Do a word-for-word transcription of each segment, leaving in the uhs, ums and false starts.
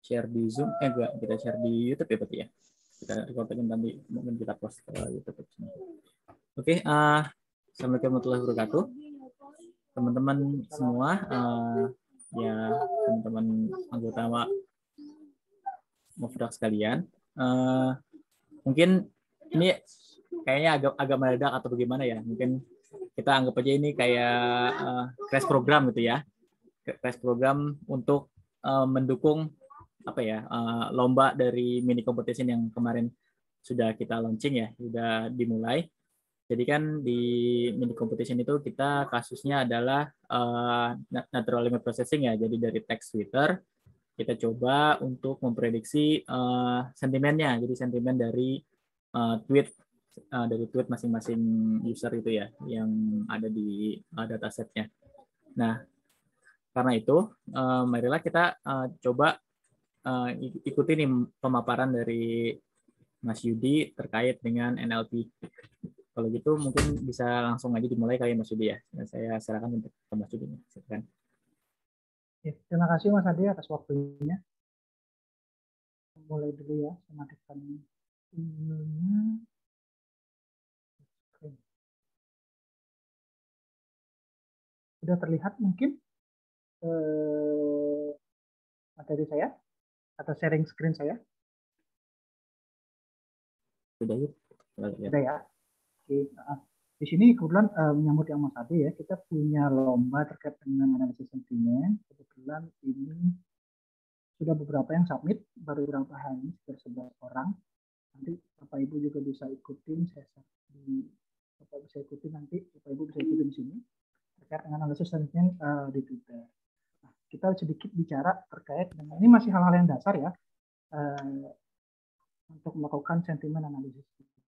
share di Zoom, eh enggak, kita share di YouTube ya berarti ya. Kita recording nanti mungkin kita post ke YouTube. Oke, uh, Assalamualaikum warahmatullahi wabarakatuh. Teman-teman semua, uh, ya teman-teman anggota Mufdak sekalian, uh, mungkin ini kayaknya agak agak mendadak atau bagaimana ya? Mungkin kita anggap aja ini kayak uh, crash program gitu ya, crash program untuk uh, mendukung apa ya uh, lomba dari mini competition yang kemarin sudah kita launching ya, sudah dimulai. Jadi kan di mini competition itu kita kasusnya adalah uh, natural language processing ya, jadi dari teks Twitter kita coba untuk memprediksi uh, sentimennya, jadi sentimen dari uh, tweet uh, dari tweet masing-masing user itu ya, yang ada di uh, datasetnya. Nah, karena itu, uh, marilah kita uh, coba uh, ikuti nih pemaparan dari Mas Yudi terkait dengan N L P. Kalau gitu mungkin bisa langsung aja dimulai kali Mas Yudi ya. Saya silakan untuk Mas Yudi. Silakan. Ya, terima kasih Mas Ade atas waktunya. Mulai dulu ya, saya matikan emailnya. Oke. Sudah terlihat mungkin eh, materi saya atau sharing screen saya? Sudah ya. Sudah ya. Oke. Di sini kebetulan uh, menyambut yang Mas Ade ya, kita punya lomba terkait dengan analisis sentimen. Kebetulan ini sudah beberapa yang submit, baru beberapa hari, sekitar sebelas orang. Nanti Bapak Ibu juga bisa ikutin, saya di Bapak bisa ikutin nanti, Bapak Ibu bisa ikutin di sini terkait dengan analisis sentimen uh, di Twitter. Nah, kita sedikit bicara terkait dengan ini masih hal-hal yang dasar ya uh, untuk melakukan sentimen analisis.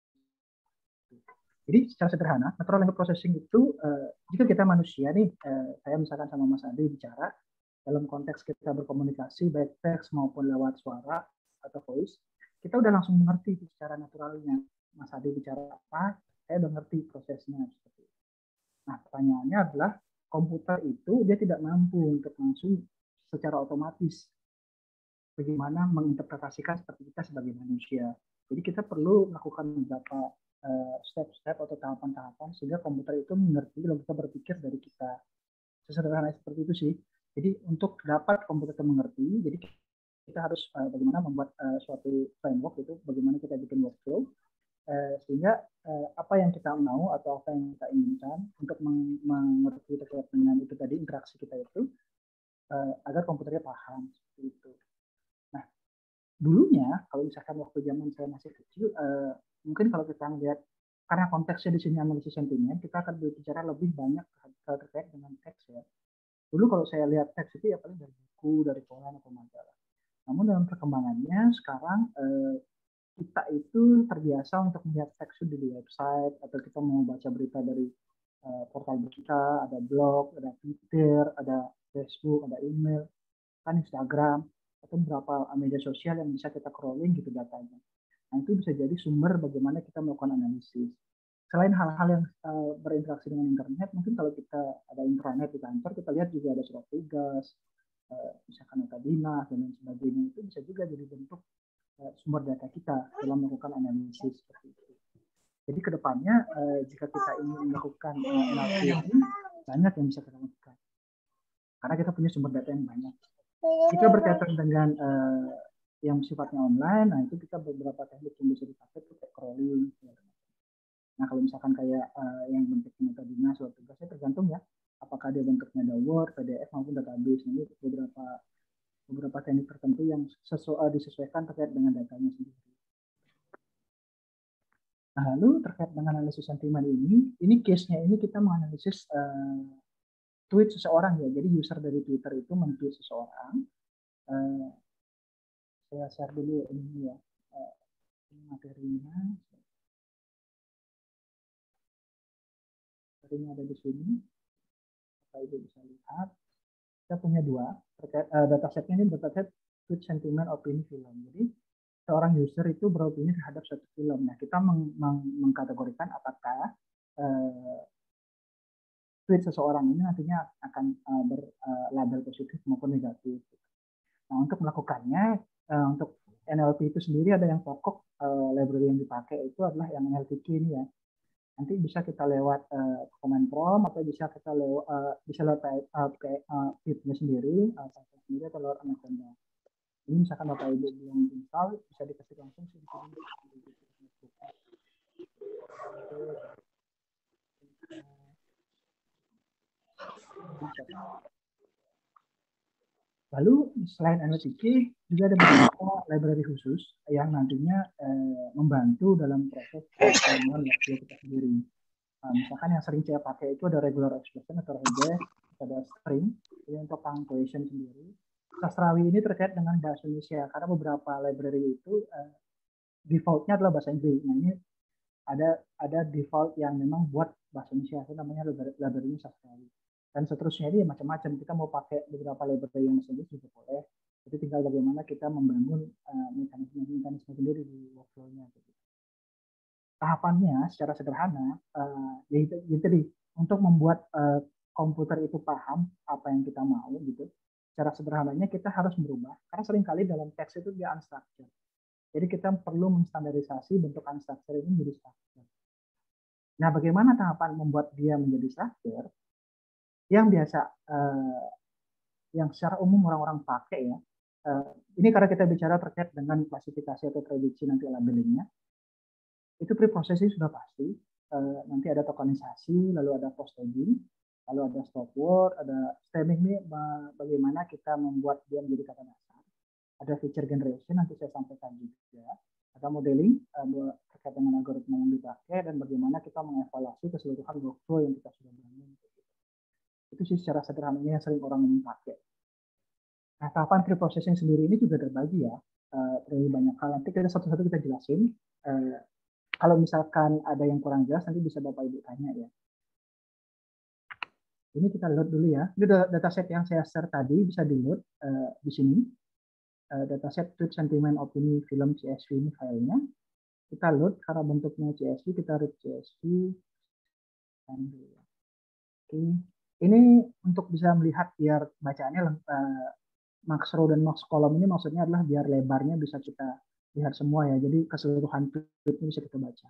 Jadi secara sederhana, natural language processing itu uh, jika kita manusia nih, uh, saya misalkan sama Mas Ade bicara dalam konteks kita berkomunikasi baik teks maupun lewat suara atau voice, kita udah langsung mengerti secara naturalnya. Mas Ade bicara apa, saya udah ngerti prosesnya seperti itu. Nah, pertanyaannya adalah komputer itu dia tidak mampu untuk langsung secara otomatis bagaimana menginterpretasikan seperti kita sebagai manusia. Jadi kita perlu melakukan beberapa step-step atau tahapan-tahapan sehingga komputer itu mengerti kalau kita berpikir dari kita. Sesederhana seperti itu sih. Jadi untuk dapat komputer itu mengerti, jadi kita harus uh, bagaimana membuat uh, suatu framework itu, bagaimana kita bikin workflow uh, sehingga uh, apa yang kita mau atau apa yang kita inginkan untuk meng mengerti terkait dengan itu tadi interaksi kita itu uh, agar komputernya paham seperti itu. Nah, dulunya kalau misalkan waktu zaman saya masih kecil, uh, mungkin kalau kita lihat karena konteksnya di sini analisis sentimen, kita akan berbicara lebih banyak terkait dengan teks ya. Dulu kalau saya lihat teks itu ya paling dari buku, dari koran atau majalah. Namun dalam perkembangannya sekarang eh, kita itu terbiasa untuk melihat teks di website atau kita mau baca berita dari eh, portal berita, ada blog, ada Twitter, ada Facebook, ada email, kan Instagram atau beberapa media sosial yang bisa kita crawling gitu datanya. Nah, itu bisa jadi sumber bagaimana kita melakukan analisis. Selain hal-hal yang uh, berinteraksi dengan internet, mungkin kalau kita ada internet di kantor, kita lihat juga ada surat tugas, uh, misalkan data dinas, dan lain sebagainya. Itu bisa juga jadi bentuk uh, sumber data kita dalam melakukan analisis seperti itu. Jadi kedepannya, uh, jika kita ingin melakukan uh, N L P ini, banyak yang bisa kita lakukan. Karena kita punya sumber data yang banyak. Jika berkaitan dengan uh, yang sifatnya online, nah itu kita beberapa teknik yang bisa dipakai untuk crawling. Nah kalau misalkan kayak uh, yang bentuknya data dinas, surat tugasnya tergantung ya, apakah dia bentuknya ada Word, P D F maupun database. Ini beberapa beberapa teknik tertentu yang sesuai disesuaikan terkait dengan datanya sendiri. Nah lalu terkait dengan analisis sentimen ini, ini case-nya ini kita menganalisis uh, tweet seseorang ya. Jadi user dari Twitter itu men-tweet seseorang. Uh, saya share dulu ini ya, uh, ini materinya. Materinya ada di sini. Bapak Ibu bisa lihat. Kita punya dua. Terkait, uh, datasetnya ini dataset tweet sentiment opini film. Jadi seorang user itu beropini terhadap suatu film. Nah kita meng meng mengkategorikan apakah uh, tweet seseorang ini nantinya akan uh, berlabel uh, positif maupun negatif. Nah, untuk melakukannya, uh, untuk N L P itu sendiri ada yang pokok uh, library yang dipakai itu adalah yang N L P K ini ya. Nanti bisa kita lewat uh, command prompt atau bisa kita lewat uh, bisa lewat uh, kayak uh, Pip-nya sendiri, uh, sendiri atau lewat Amazon-nya. Ini misalkan Bapak Ibu belum install, bisa dikasih langsung sih di sini. Lalu selain N L P K juga ada beberapa library khusus yang nantinya eh, membantu dalam proses pengembangan workflow kita sendiri. Nah, misalkan yang sering saya pakai itu ada regular expression atau regres, ada string, ini untuk punctuation sendiri. Sastrawi ini terkait dengan bahasa Indonesia karena beberapa library itu eh, defaultnya adalah bahasa Inggris. Nah ini ada ada default yang memang buat bahasa Indonesia, itu namanya library sastrawi. Dan seterusnya ini macam-macam. Kita mau pakai beberapa library yang bahasa Inggris juga boleh. Jadi tinggal bagaimana kita membangun mekanisme-mekanisme uh, sendiri di workflow-nya. Gitu. Tahapannya secara sederhana, uh, yaitu, yaitu untuk membuat uh, komputer itu paham apa yang kita mau, gitu. Secara sederhananya kita harus merubah, karena seringkali dalam teks itu dia unstructured. Jadi kita perlu menstandarisasi bentuk unstructured ini menjadi structured. Nah, bagaimana tahapan membuat dia menjadi structured? Yang biasa, eh, yang secara umum orang-orang pakai ya, eh, ini karena kita bicara terkait dengan klasifikasi atau prediksi nanti labelingnya, itu pre-processing sudah pasti, eh, nanti ada tokenisasi, lalu ada post-tagging, lalu ada stop word, ada stemming ini bagaimana kita membuat dia menjadi kata dasar, ada feature generation, nanti saya sampaikan juga, ada modeling, eh, terkait dengan algoritma yang dipakai, dan bagaimana kita mengevaluasi keseluruhan workflow yang kita sudah bangun. Itu sih secara sederhananya yang sering orang pakai. Nah, tahapan pre-processing sendiri ini juga terbagi ya, uh, dari banyak hal. Nanti kita satu-satu kita jelasin. Uh, kalau misalkan ada yang kurang jelas, nanti bisa Bapak Ibu tanya ya. Ini kita load dulu ya. Ini dataset yang saya share tadi, bisa di-load uh, di sini. Uh, dataset tweet sentiment opini film C S V ini filenya. Kita load karena bentuknya C S V, kita read C S V. Oke. Okay. Ini untuk bisa melihat biar bacaannya uh, max row dan max column ini maksudnya adalah biar lebarnya bisa kita lihat semua ya. Jadi keseluruhan tweet ini bisa kita baca.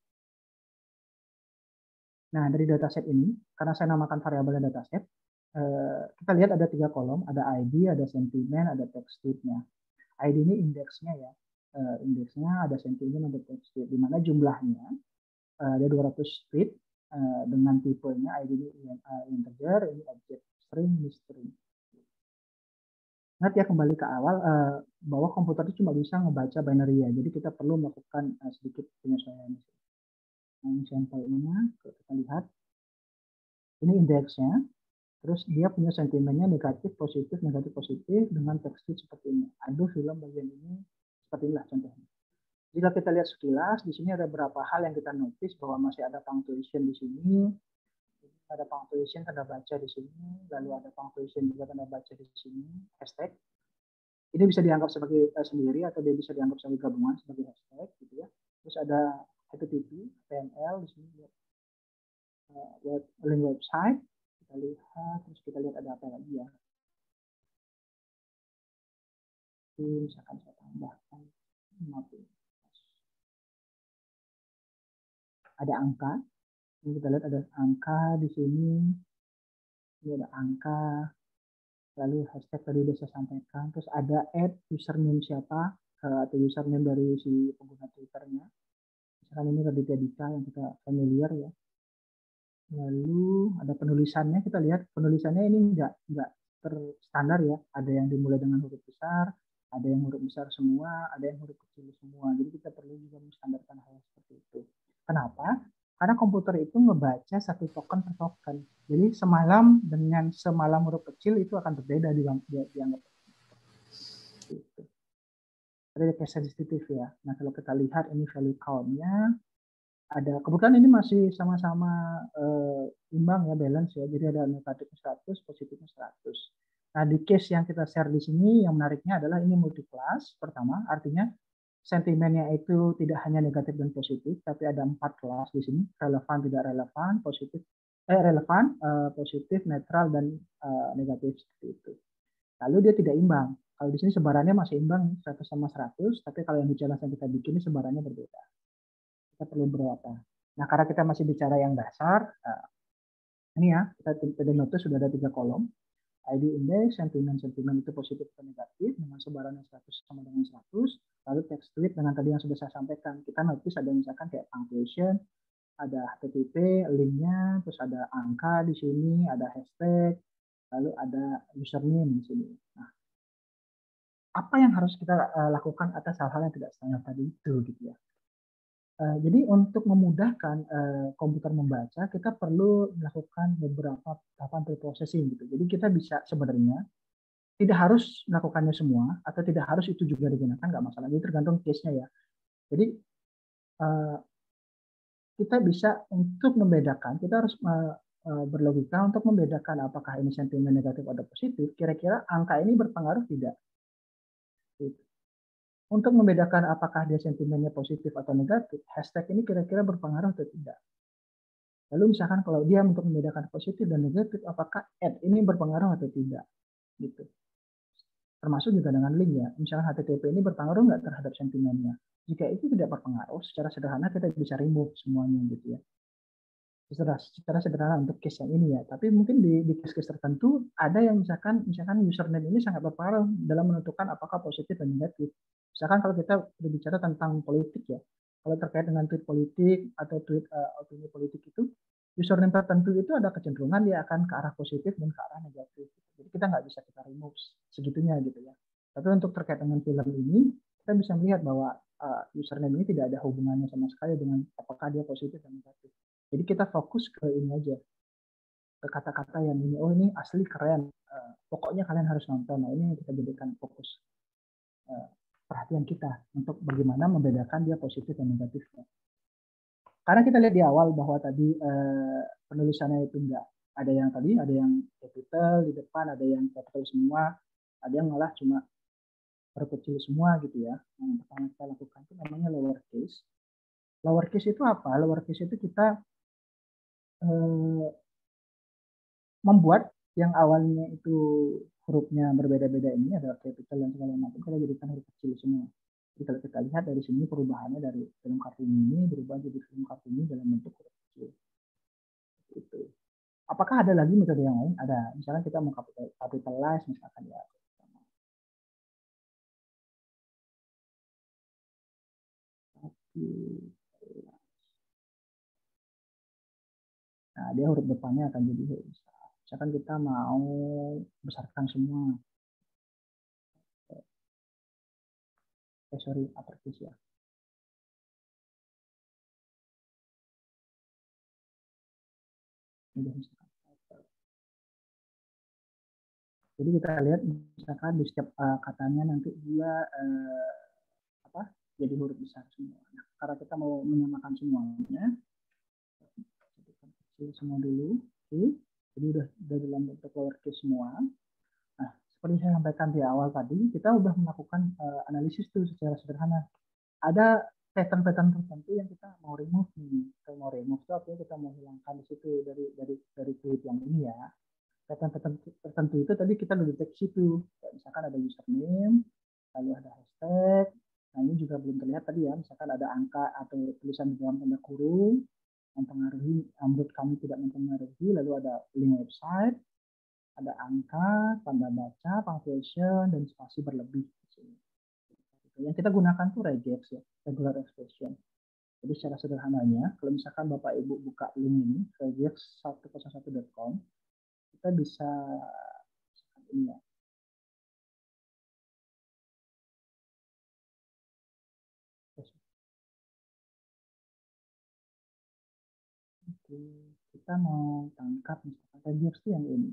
Nah, dari dataset ini, karena saya namakan variabelnya dataset, uh, kita lihat ada tiga kolom, ada I D, ada sentiment, ada text tweetnya. I D ini indeksnya ya. Uh, indeksnya ada sentiment, ada text tweet. Di mana jumlahnya uh, ada dua ratus tweet. Uh, dengan tipenya I D ini uh, integer, ini object string, ini string. Ingat ya kembali ke awal uh, bahwa komputer itu cuma bisa ngebaca binary ya, jadi kita perlu melakukan uh, sedikit penyesuaian. Nah, ini sampelnya, kita lihat. Ini indeksnya, terus dia punya sentimennya negatif, positif, negatif, positif dengan text seperti ini. Aduh, film bagian ini seperti inilah contohnya. Jika kita lihat sekilas, di sini ada beberapa hal yang kita notice bahwa masih ada punctuation di sini, ada punctuation tanda baca di sini, lalu ada punctuation juga tanda baca di sini, hashtag. Ini bisa dianggap sebagai uh, sendiri atau dia bisa dianggap sebagai gabungan sebagai hashtag, gitu ya. Terus ada H T T P, H T M L di sini, uh, web, link website. Kita lihat, terus kita lihat ada apa lagi ya. Ini misalkan saya tambahkan, maaf. Ada angka, ini kita lihat ada angka di sini, ini ada angka, lalu hashtag tadi sudah saya sampaikan, terus ada add username siapa, atau username dari si pengguna Twitternya, misalkan ini Raditya Dika yang kita familiar ya, lalu ada penulisannya, kita lihat penulisannya ini enggak, enggak terstandar ya, ada yang dimulai dengan huruf besar, ada yang huruf besar semua, ada yang huruf kecil semua, jadi kita perlu juga menstandarkan hal seperti itu. Kenapa? Karena komputer itu ngebaca satu token per token. Jadi semalam dengan semalam huruf kecil itu akan berbeda dianggap. Gitu. Ada case sensitif ya. Nah kalau kita lihat ini value count-nya, ada kebetulan ini masih sama-sama uh, imbang ya, balance ya. Jadi ada negatifnya seratus, positifnya seratus. Nah di case yang kita share di sini yang menariknya adalah ini multi class pertama, artinya sentimennya itu tidak hanya negatif dan positif, tapi ada empat kelas di sini, relevan, tidak relevan, positif, eh relevan, uh, positif, netral, dan uh, negatif seperti itu. Lalu dia tidak imbang. Kalau di sini sebarannya masih imbang seratus sama seratus, tapi kalau yang di challenge yang kita bikin ini sebarannya berbeda. Kita perlu berapa? Nah, karena kita masih bicara yang dasar, uh, ini ya, kita tadi notice sudah ada tiga kolom. I D index, sentimen-sentimen itu positif atau negatif, dengan sebarannya seratus sama dengan seratus, lalu text tweet dengan tadi yang sudah saya sampaikan. Kita notice ada misalkan kayak punctuation, ada H T T P, linknya, terus ada angka di sini, ada hashtag, lalu ada username di sini. Nah, apa yang harus kita uh, lakukan atas hal-hal yang tidak standar tadi itu, gitu ya. Uh, jadi untuk memudahkan uh, komputer membaca, kita perlu melakukan beberapa tahapan preprocessing gitu. Jadi kita bisa sebenarnya tidak harus melakukannya semua atau tidak harus itu juga digunakan, nggak masalah. Jadi tergantung case-nya ya. Jadi uh, kita bisa untuk membedakan, kita harus uh, uh, berlogika untuk membedakan apakah ini sentimen negatif atau positif. Kira-kira angka ini berpengaruh tidak? Gitu. Untuk membedakan apakah dia sentimennya positif atau negatif, hashtag ini kira-kira berpengaruh atau tidak. Lalu misalkan kalau dia untuk membedakan positif dan negatif, apakah ad ini berpengaruh atau tidak, gitu. Termasuk juga dengan link ya. Misalkan H T T P ini berpengaruh nggak terhadap sentimennya. Jika itu tidak berpengaruh, secara sederhana kita bisa remove semuanya gitu ya. Secara, secara sederhana untuk case yang ini ya. Tapi mungkin di, di case-case tertentu ada yang misalkan misalkan username ini sangat berpengaruh dalam menentukan apakah positif dan negatif. Misalkan kalau kita berbicara tentang politik ya, kalau terkait dengan tweet politik atau tweet uh, opini politik itu, username tertentu itu ada kecenderungan dia akan ke arah positif dan ke arah negatif. Jadi kita nggak bisa kita remove segitunya gitu ya. Tapi untuk terkait dengan film ini, kita bisa melihat bahwa uh, username ini tidak ada hubungannya sama sekali dengan apakah dia positif dan negatif. Jadi kita fokus ke ini aja, ke kata-kata yang ini, oh ini asli keren, uh, pokoknya kalian harus nonton. Nah ini yang kita jadikan fokus uh, perhatian kita untuk bagaimana membedakan dia positif dan negatifnya. Karena kita lihat di awal bahwa tadi uh, penulisannya itu enggak ada yang tadi, ada yang capital di depan, ada yang capital semua, ada yang malah cuma perkecil semua gitu ya. Yang pertama kita lakukan itu namanya lowercase. Lowercase itu apa? Lowercase itu kita eh, membuat yang awalnya itu hurufnya berbeda-beda ini ada capital dan segala macam, kita jadikan huruf kecil semua. Jadi kalau kita lihat dari sini perubahannya dari film Kartini ini berubah jadi film Kartini dalam bentuk huruf kecil. Itu. Apakah ada lagi metode yang lain? Ada. Misalnya kita mau capitalize misalkan ya. Nah, dia huruf depannya akan jadi huruf besar. Misalkan kita mau besarkan semua. Eh, sorry, uppercase ya. Ini misalkan. Jadi kita lihat misalkan di setiap uh, katanya nanti dia uh, apa jadi huruf besar semua. Nah, karena kita mau menyamakan semuanya, jadikan kecil semua dulu. Oke. Jadi udah, udah dalam bentuk lowercase semua. Nah, seperti saya sampaikan di awal tadi, kita udah melakukan uh, analisis tuh secara sederhana. Ada pattern-pattern tertentu yang kita mau remove nih. Kita mau remove itu artinya kita mau hilangkan di situ dari dari dari tweet yang ini ya. Pattern tertentu itu tadi kita udah deteksi tuh. Misalkan ada username, lalu ada hashtag. Nah ini juga belum terlihat tadi ya. Misalkan ada angka atau tulisan di dalam tanda kurung, mempengaruhi, menurut kami tidak mempengaruhi. Lalu ada link website, ada angka, tanda baca, punctuation, dan spasi berlebih. Yang kita gunakan tuh regex ya, regular expression. Jadi secara sederhananya, kalau misalkan Bapak Ibu buka link ini, regex seratus satu dot com, kita bisa ini ya. Oke, kita mau tangkap misalkan regex itu yang ini.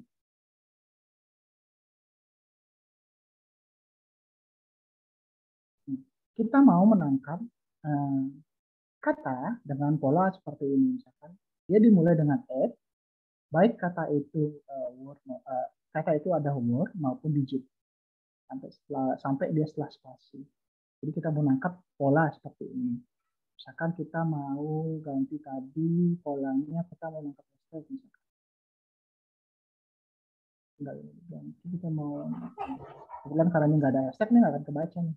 Kita mau menangkap eh, kata dengan pola seperti ini misalkan. Dia dimulai dengan add, baik kata itu uh, word uh, kata itu ada word maupun digit sampai setelah sampai dia setelah spasi. Jadi kita menangkap pola seperti ini. Misalkan kita mau ganti tadi polanya, kita mau menangkap hashtag misalkan. Enggak, ganti kita mau Kebetulan karena ini nggak ada hashtag nih nggak akan kebaca nih.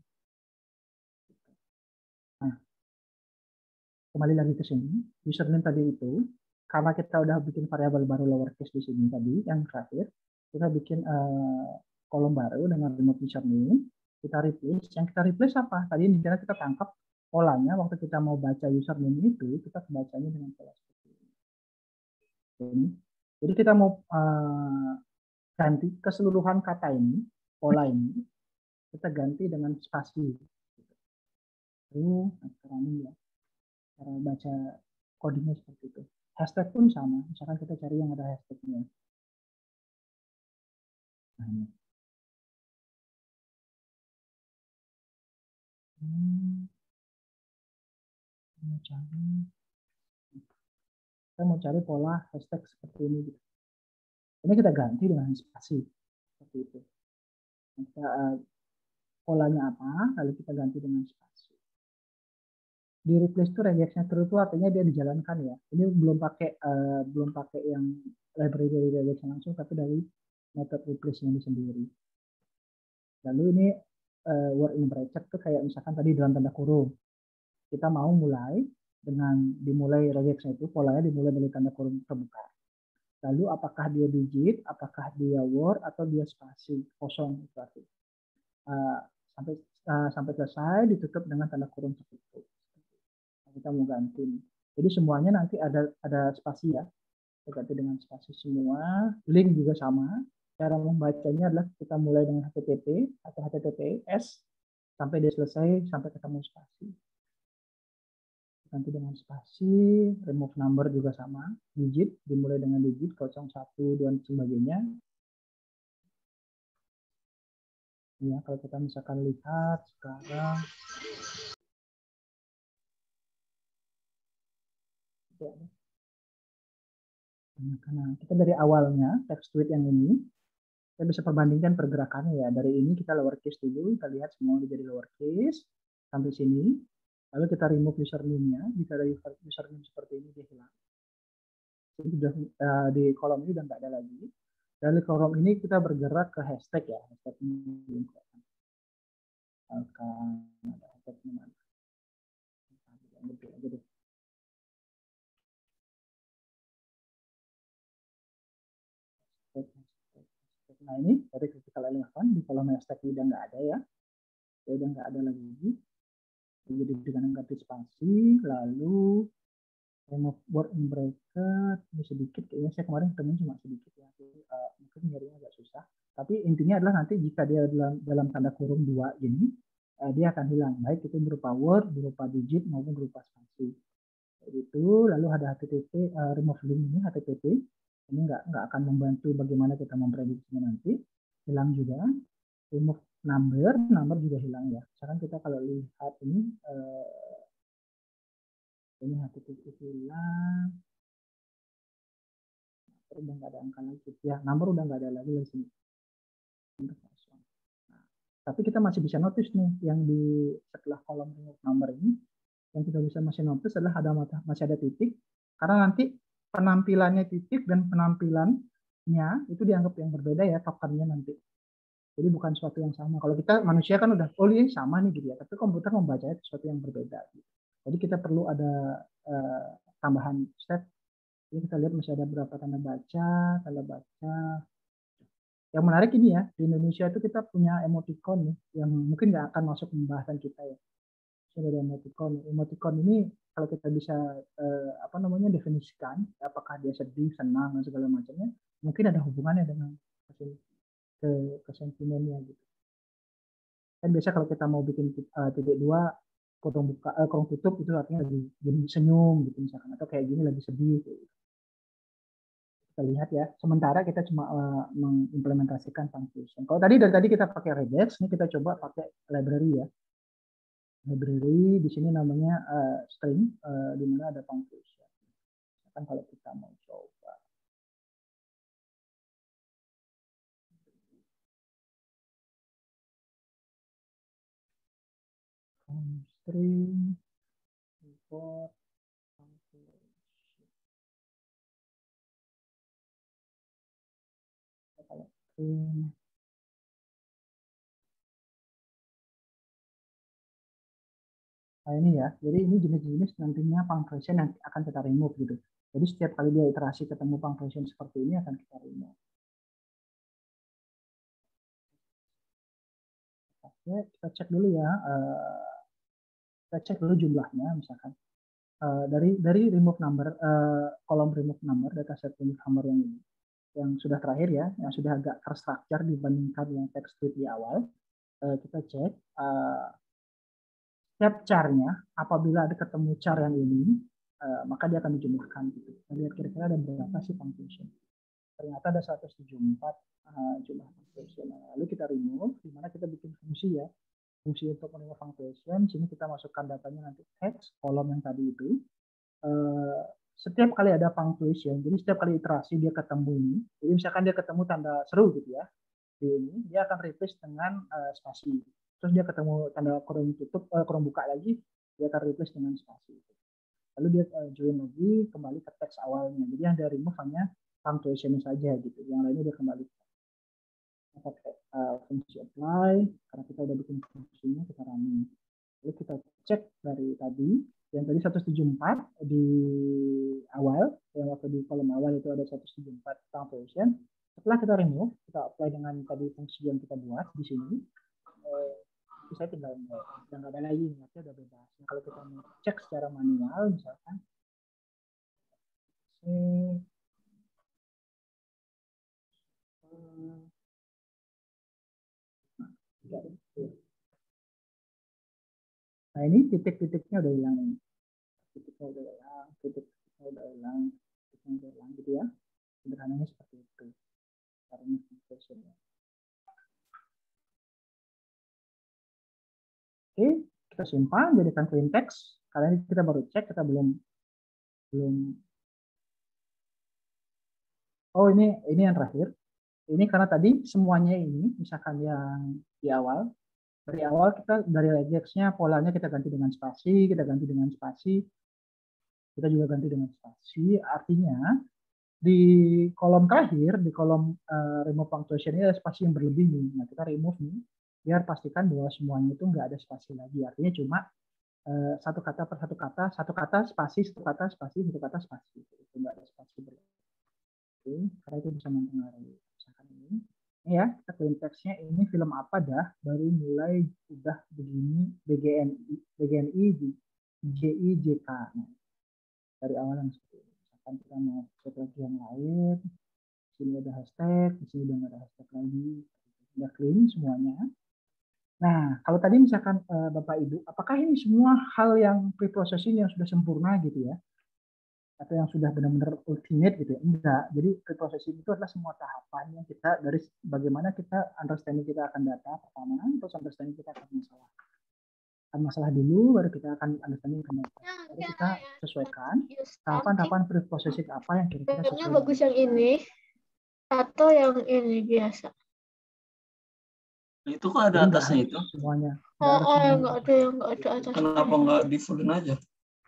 Nah, kembali lagi ke sini, username tadi itu, karena kita udah bikin variabel baru lowercase di sini tadi, yang terakhir, kita bikin uh, kolom baru dengan remote username, kita replace, yang kita replace apa? Tadi misalnya kita tangkap polanya, waktu kita mau baca username itu, kita bacanya dengan pola seperti ini. Jadi kita mau uh, ganti keseluruhan kata ini, pola ini, kita ganti dengan spasi. Lalu, sekarang ini ya, cara baca codingnya seperti itu. Hashtag pun sama, misalkan kita cari yang ada hashtagnya. Nah, ini. Hmm, mau cari, kita mau cari pola hashtag seperti ini. Ini kita ganti dengan spasi seperti itu. Kita, uh, polanya apa, lalu kita ganti dengan spasi. Di replace itu regexnya true itu artinya dia dijalankan ya. Ini belum pakai uh, belum pakai yang library dari regex langsung, tapi dari method replace ini sendiri. Lalu ini uh, word in bracket tuh kayak misalkan tadi dalam tanda kurung. Kita mau mulai dengan dimulai regexnya itu polanya dimulai dari tanda kurung terbuka. Lalu apakah dia digit, apakah dia word atau dia spasi kosong itu artinya. Uh, sampai uh, sampai selesai ditutup dengan tanda kurung tertutup. Kita mau ganti. Jadi semuanya nanti ada ada spasi ya. Kita ganti dengan spasi semua. Link juga sama. Cara membacanya adalah kita mulai dengan H T T P atau H T T P S sampai dia selesai sampai ketemu spasi. Ganti dengan spasi, remove number juga sama, digit dimulai dengan digit nol satu dan sebagainya. Ya, kalau kita misalkan lihat sekarang ya, karena kita dari awalnya text tweet yang ini kita bisa perbandingkan pergerakannya ya. Dari ini kita lowercase dulu, kita lihat semua udah jadi lowercase sampai sini. Lalu kita remove username-nya, jika ada username seperti ini dia hilang. Jadi sudah uh, di kolom ini udah nggak ada lagi. Dari kolom ini kita bergerak ke hashtag ya, hashtag ini. Akan ada hashtagnya mana? Aja deh. Nah ini dari critical eleven di kolom hashtag ini udah nggak ada ya, ya udah nggak ada lagi. Jadi dengan ganti spasi, lalu remove word in bracket ini sedikit, kayaknya saya kemarin temuin cuma sedikit ya, uh, mungkin nyarinya agak susah. Tapi intinya adalah nanti jika dia dalam, dalam tanda kurung dua ini, uh, dia akan hilang, baik itu berupa word, berupa digit maupun berupa spasi. Itu lalu ada H T T P uh, remove link ini H T T P ini nggak nggak akan membantu bagaimana kita memprediksinya nanti, hilang juga. Remove number, number juga hilang ya. Sekarang kita kalau lihat ini uh, ini H T T P hilang, udah nggak ada angka lagi ya, number udah nggak ada lagi di sini. Nah, tapi kita masih bisa notice nih yang di setelah kolom remove number ini, yang kita bisa masih notice adalah ada masih ada titik, karena nanti penampilannya titik dan penampilannya itu dianggap yang berbeda ya tokennya nanti. Jadi bukan sesuatu yang sama. Kalau kita manusia kan udah oh ini sama nih gitu ya, tapi komputer membacanya sesuatu yang berbeda. Gitu. Jadi kita perlu ada uh, tambahan step. Jadi kita lihat masih ada berapa tanda baca, tanda baca. Yang menarik ini ya, di Indonesia itu kita punya emoticon nih, yang mungkin nggak akan masuk pembahasan kita ya. Sudah ada emoticon. Emoticon ini kalau kita bisa eh, apa namanya definisikan, apakah dia sedih, senang dan segala macamnya, mungkin ada hubungannya dengan ke, ke sentimennya gitu. Kan biasa kalau kita mau bikin uh, titik dua kurung buka, uh, kurung tutup itu artinya lagi senyum gitu misalkan, atau kayak gini lagi sedih. Gitu. Kita lihat ya. Sementara kita cuma uh, mengimplementasikan function. Kalau tadi dari tadi kita pakai regex, ini kita coba pakai library ya. Library di sini namanya uh, string, uh, di mana ada function. Kan kalau kita mau coba string import function. Kalau string Nah ini ya, jadi ini jenis-jenis nantinya punctuation yang akan kita remove gitu. Jadi setiap kali dia iterasi ketemu punctuation seperti ini akan kita remove. Oke, kita cek dulu ya. Uh, kita cek dulu jumlahnya, misalkan uh, dari dari remove number, uh, kolom remove number, dataset remove number yang ini, yang sudah terakhir ya, yang sudah agak terstruktur dibandingkan yang text tweet di awal. Uh, kita cek uh, setiap char-nya, apabila ada ketemu char yang ini, uh, maka dia akan dijumlahkan. Gitu. Kita lihat kira-kira ada berapa sih punctuation. Ternyata ada seratus tujuh puluh empat uh, jumlah punctuation. Lalu kita remove, di mana kita bikin fungsi ya. Fungsi untuk menerima punctuation, sini kita masukkan datanya nanti text, kolom yang tadi itu. Uh, setiap kali ada punctuation, jadi setiap kali iterasi dia ketemu ini, jadi misalkan dia ketemu tanda seru gitu ya, di ini, dia akan replace dengan uh, spasi. Terus dia ketemu tanda kurung tutup, uh, kurung buka lagi, dia akan replace dengan spasi. Lalu dia uh, join lagi, kembali ke teks awalnya. Jadi yang dari remove hanya punctuation saja gitu, yang lainnya dia kembali pakai uh, fungsi apply, karena kita udah bikin fungsinya, kita running. Lalu kita cek dari tadi, yang tadi seratus tujuh puluh empat di awal, yang waktu di kolom awal itu ada seratus tujuh puluh empat punctuation. Setelah kita remove, kita apply dengan tadi fungsi yang kita buat di sini, eh, saya tinggal udah nggak ada lagi, nanti udah bebas. Nah, kalau kita mau cek secara manual, misalkan, eh, nah ini titik-titiknya udah hilang ini. Titiknya udah hilang, titik-titiknya udah hilang, titiknya udah hilang gitu ya. Sederhananya seperti itu. Caranya function. Oke, kita simpan jadikan clean text. Kali ini kita baru cek, kita belum belum. Oh ini ini yang terakhir. Ini karena tadi semuanya ini, misalkan yang di awal, dari awal kita dari regex-nya polanya kita ganti dengan spasi, kita ganti dengan spasi, kita juga ganti dengan spasi. Artinya di kolom terakhir, di kolom uh, remove punctuation ini ada spasi yang berlebih nih. Nah kita remove nih, biar pastikan bahwa semuanya itu nggak ada spasi lagi. Artinya cuma uh, satu kata per satu kata, satu kata spasi, satu kata spasi, satu kata spasi. Itu nggak ada spasi berlebih. Oke, karena itu bisa mempengaruhi. Misalkan ini, ini ya, kita clean text-nya ini film apa dah, baru mulai udah begini, B G N I, B G N I, J I, J K. Nah, dari awal yang seperti ini. Misalkan kita mau cek lagi yang lain, di sini ada hashtag, di sini udah nggak ada hashtag lagi, udah clean semuanya. Nah, kalau tadi misalkan uh, Bapak Ibu, apakah ini semua hal yang pre-processing yang sudah sempurna gitu ya? Atau yang sudah benar-benar ultimate gitu ya? Enggak. Jadi pre-processing itu adalah semua tahapan yang kita dari bagaimana kita understanding kita akan data pertama, terus understanding kita akan masalah. Akan masalah dulu, baru kita akan understanding ke data. Baru kita sesuaikan tahapan-tahapan pre-processing apa yang kira-kira sesuai. Bagus yang ini atau yang ini biasa? Itu kok ada atasnya itu? Semuanya. Oh, oh yang nggak ada, yang nggak ada atasnya. Kenapa nggak di fullin aja?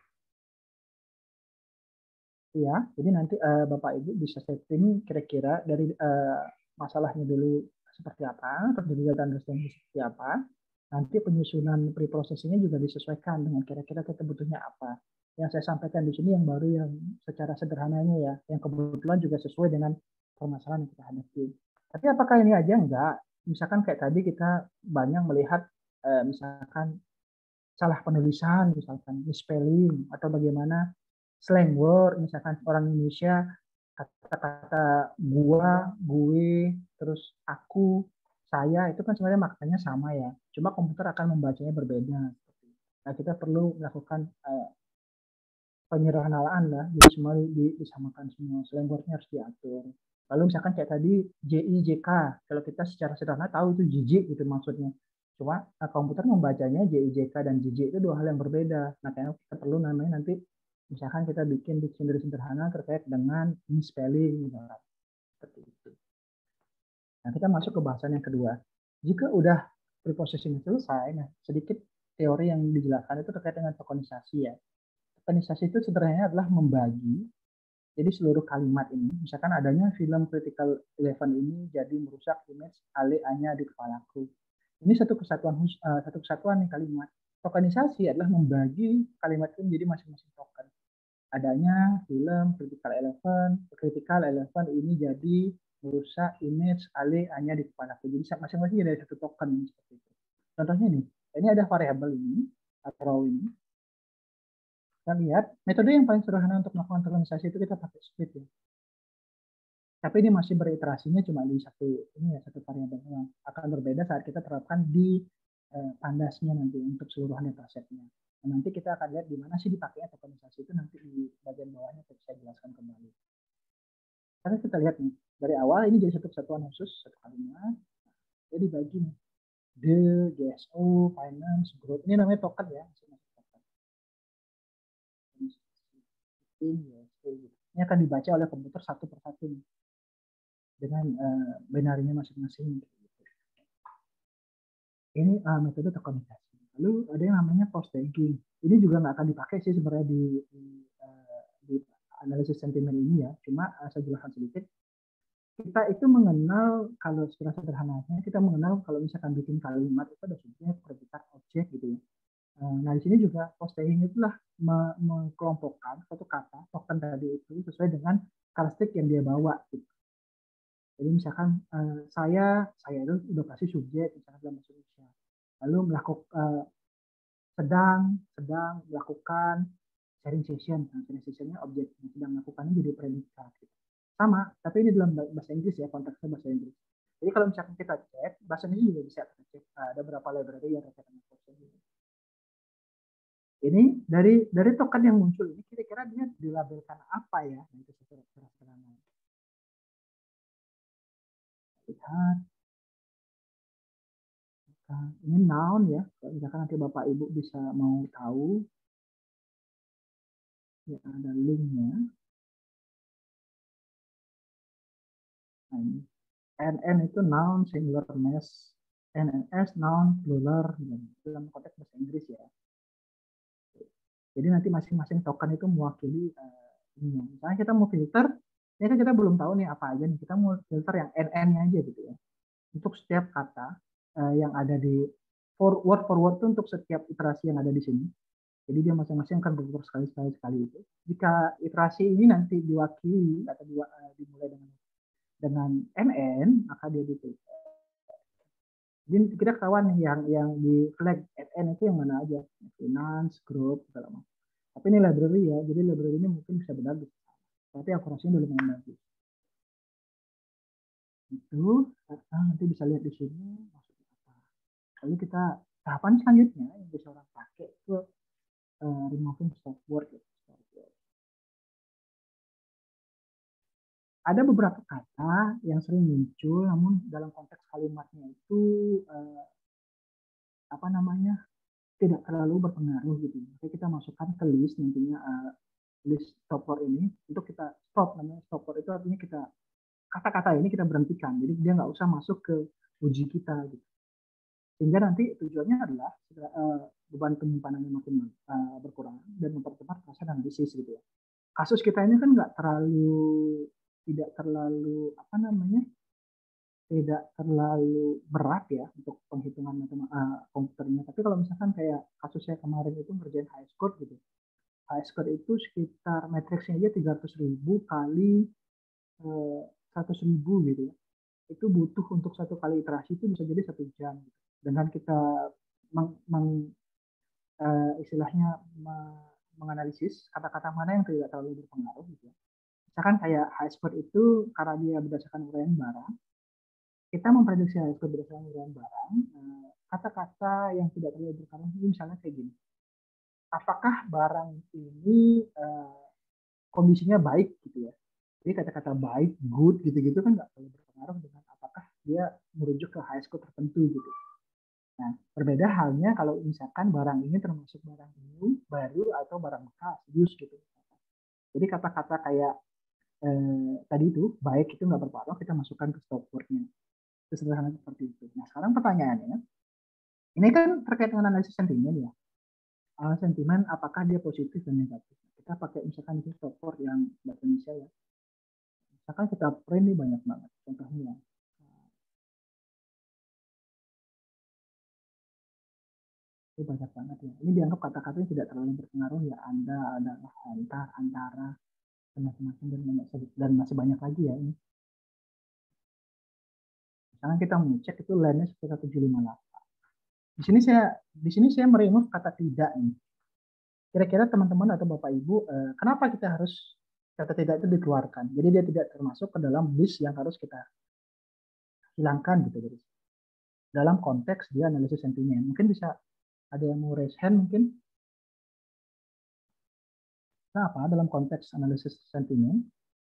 Iya, jadi nanti uh, Bapak Ibu bisa setting kira-kira dari uh, masalahnya dulu seperti apa, terus dari data understanding seperti apa. Nanti penyusunan pre-processingnya juga disesuaikan dengan kira-kira kita butuhnya apa. Yang saya sampaikan di sini yang baru yang secara sederhananya ya, yang kebetulan juga sesuai dengan permasalahan yang kita hadapi. Tapi apakah ini aja? Enggak. Misalkan kayak tadi kita banyak melihat uh, misalkan salah penulisan, misalkan misspelling, atau bagaimana slang word, misalkan orang Indonesia kata-kata gua, gue, terus aku, saya, itu kan sebenarnya maknanya sama ya. Cuma komputer akan membacanya berbeda. Nah, kita perlu melakukan uh, penyederhanaan lah, jadi semua disamakan semua. Slang word-nya harus diatur. Lalu misalkan kayak tadi J I J K, kalau kita secara sederhana tahu itu jijik gitu maksudnya. Cuma nah, komputer membacanya J I J K dan jijik itu dua hal yang berbeda. Nah, kayaknya kita perlu namanya nanti misalkan kita bikin dictionary sederhana terkait dengan misspelling misalkan. Seperti itu. Nah, kita masuk ke bahasan yang kedua. Jika udah preprocessing selesai, nah sedikit teori yang dijelaskan itu terkait dengan tokenisasi ya. Tokenisasi itu sebenarnya adalah membagi jadi seluruh kalimat ini, misalkan adanya film Critical Eleven ini jadi merusak image Ale Anya di kepalaku. Ini satu kesatuan uh, satu kesatuan nih kalimat. tokenisasi adalah membagi kalimat itu menjadi masing-masing token. Adanya film critical elephant, critical elephant ini jadi merusak image Ali hanya di kepalaku. Jadi masing-masing jadi satu token seperti itu. Contohnya nih, ini ada variabel ini atau ini. Kita lihat metode yang paling sederhana untuk melakukan tokenisasi itu kita pakai split ya. Tapi ini masih beriterasinya cuma di satu ini ya satu variabel yang akan berbeda saat kita terapkan di eh, pandasnya nanti untuk seluruh datasetnya. Nah, nanti kita akan lihat di mana sih dipakainya tokenisasi itu nanti di bagian bawahnya saya jelaskan kembali. Karena kita lihat nih dari awal ini jadi satu kesatuan khusus satu kalimat. Jadi bagi nih the, G S O, finance, group ini namanya token ya. Ini akan dibaca oleh komputer satu persatu dengan uh, binarinya masing-masing. Ini uh, metode tokenisasi. Lalu ada yang namanya post tagging. Ini juga nggak akan dipakai sih sebenarnya di, di, uh, di analisis sentimen ini ya. Cuma uh, saya jelaskan sedikit. Kita itu mengenal kalau secara sederhananya kita mengenal kalau misalkan bikin kalimat itu ada subjek, predikat, objek gitu ya. Nah di sini juga post tagging itulah mengkelompokkan satu kata token tadi itu sesuai dengan karakteristik yang dia bawa. Gitu. Jadi misalkan uh, saya saya itu udah kasih subjek misalkan dalam bahasa Indonesia. Lalu melakukan uh, sedang sedang melakukan sharing session. Nah, sharing sessionnya objek yang sedang melakukannya jadi predikat. Gitu. Sama, tapi ini dalam bahasa Inggris ya, konteksnya bahasa Inggris. Jadi kalau misalkan kita cek, bahasa Inggris juga bisa kita cek. Nah, ada beberapa library yang terkait dengan post tagging. Ini dari dari token yang muncul ini kira-kira dia dilabelkan apa ya? Nah, itu sederhana. Lihat. Nah, ini noun ya. Kalau misalkan nanti Bapak Ibu bisa mau tahu, ya ada linknya. Nah, ini. N N itu noun singular mass, N N S noun plural dalam konteks bahasa Inggris ya. Jadi nanti masing-masing token itu mewakili uh, ini. Misalnya kita mau filter, ini kan kita belum tahu nih apa aja nih. Kita mau filter yang N N-nya aja gitu ya. Untuk setiap kata uh, yang ada di forward forward itu untuk setiap iterasi yang ada di sini. Jadi dia masing-masing akan berputar sekali-sekali sekali itu. Jika iterasi ini nanti diwakili atau di, uh, dimulai dengan dengan N N, maka dia ditutup. Jadi kita kawan nih yang yang di flag N N itu yang mana aja, finance, group, segala macam. Tapi ini library ya, jadi library ini mungkin bisa benar, tapi akurasinya udah lumayan bagus. Itu nah, nanti bisa lihat di sini maksudnya apa. Lalu kita tahapan selanjutnya yang bisa orang pakai itu uh, removing stop word. Gitu. Ada beberapa kata yang sering muncul, namun dalam konteks kalimatnya itu eh, apa namanya tidak terlalu berpengaruh gitu. Jadi kita masukkan ke list nantinya uh, list stopper ini untuk kita stop namanya stopper itu artinya kita kata-kata ini kita berhentikan. Jadi dia nggak usah masuk ke uji kita gitu. Sehingga nanti tujuannya adalah uh, beban penyimpanannya makin uh, berkurang dan mempercepat proses analisis gitu ya. Kasus kita ini kan nggak terlalu tidak terlalu apa namanya tidak terlalu berat ya untuk penghitungan uh, komputernya. Tapi kalau misalkan kayak kasus saya kemarin itu ngerjain high score gitu, high score itu sekitar matriksnya aja tiga ratus ribu kali uh, seratus ribu gitu ya. Itu butuh untuk satu kali iterasi itu bisa jadi satu jam. Gitu. Dengan kita meng, meng, uh, istilahnya menganalisis kata-kata mana yang tidak terlalu berpengaruh gitu ya. Misalkan kayak high score itu karena dia berdasarkan uraian barang, kita memprediksi high score berdasarkan uraian barang, kata-kata yang tidak terlalu berpengaruh misalnya kayak gini. Apakah barang ini uh, kondisinya baik gitu ya? Jadi kata-kata baik, good gitu-gitu kan nggak terlalu berpengaruh dengan apakah dia merujuk ke high score tertentu gitu. Nah, berbeda halnya kalau misalkan barang ini termasuk barang new, baru atau barang bekas, used gitu. Jadi kata-kata kayak Eh, tadi itu baik itu nggak berpengaruh, kita masukkan ke stop word-nya. Sederhana seperti itu. Nah sekarang pertanyaannya, ini kan terkait dengan analisis sentimen ya. Uh, sentimen apakah dia positif dan negatif? Kita pakai misalkan itu stop word yang bahasa Indonesia ya. Misalkan kita print ini banyak banget. Contohnya, Itu banyak banget ya. Ini dianggap kata-katanya tidak terlalu berpengaruh ya. Anda adalah antar, antara, dan macam-macam dan, dan masih banyak lagi ya ini. Misalnya kita mau cek itu lainnya sekitar tujuh lima delapan. Di sini saya di sini saya meremove kata tidak ini. Kira-kira teman-teman atau Bapak Ibu, eh, kenapa kita harus kata tidak itu dikeluarkan? Jadi dia tidak termasuk ke dalam list yang harus kita hilangkan gitu. Jadi dalam konteks dia analisis sentimen. Mungkin bisa ada yang mau raise hand mungkin. Kenapa dalam konteks analisis sentimen?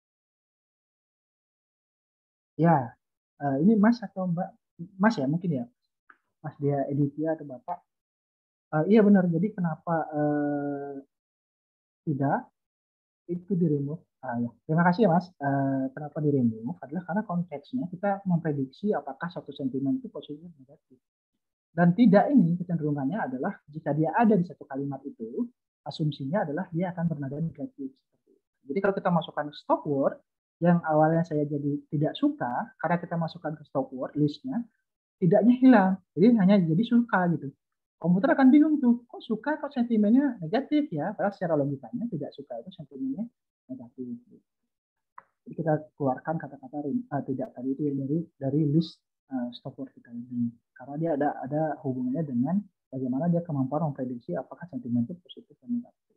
Ya, uh, ini Mas atau Mbak? Mas ya mungkin ya. Mas dia Editya atau Bapak? Uh, iya benar. Jadi kenapa uh, tidak itu di remove? Uh, ya. Terima kasih ya Mas. Uh, kenapa di remove? Adalah karena konteksnya kita memprediksi apakah satu sentimen itu positif atau negatif. Dan tidak ini kecenderungannya adalah jika dia ada di satu kalimat itu, asumsinya adalah dia akan bernada negatif. Jadi kalau kita masukkan stop word, yang awalnya saya jadi tidak suka, karena kita masukkan ke stop word listnya, tidaknya hilang. Jadi hanya jadi suka gitu. Komputer akan bingung tuh, kok suka kok sentimennya negatif ya? Padahal secara logikanya tidak suka itu sentimennya negatif. Jadi kita keluarkan kata-kata uh, tidak tadi itu dari dari list uh, stop word kita ini. Karena dia ada ada hubungannya dengan bagaimana dia kemampuan memprediksi apakah sentimen itu positif atau negatif.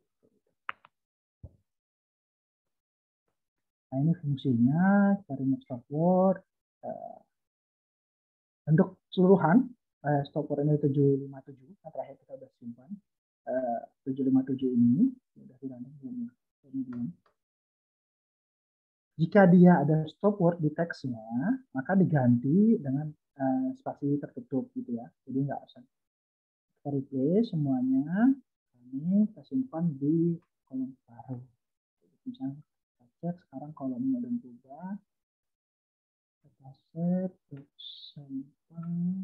Nah ini fungsinya kita remove stop word. Uh, untuk keseluruhan uh, stop word ini tujuh lima tujuh, nah terakhir kita sudah simpan uh, tujuh lima tujuh ini sudah hilang belum. Jika dia ada stop word di teksnya, maka diganti dengan uh, spasi tertutup gitu ya. Jadi nggak usah kita replace semuanya. Ini kita simpan di kolom baru. Misalnya kita cek sekarang kolomnya udah berubah. Kita set, simpan.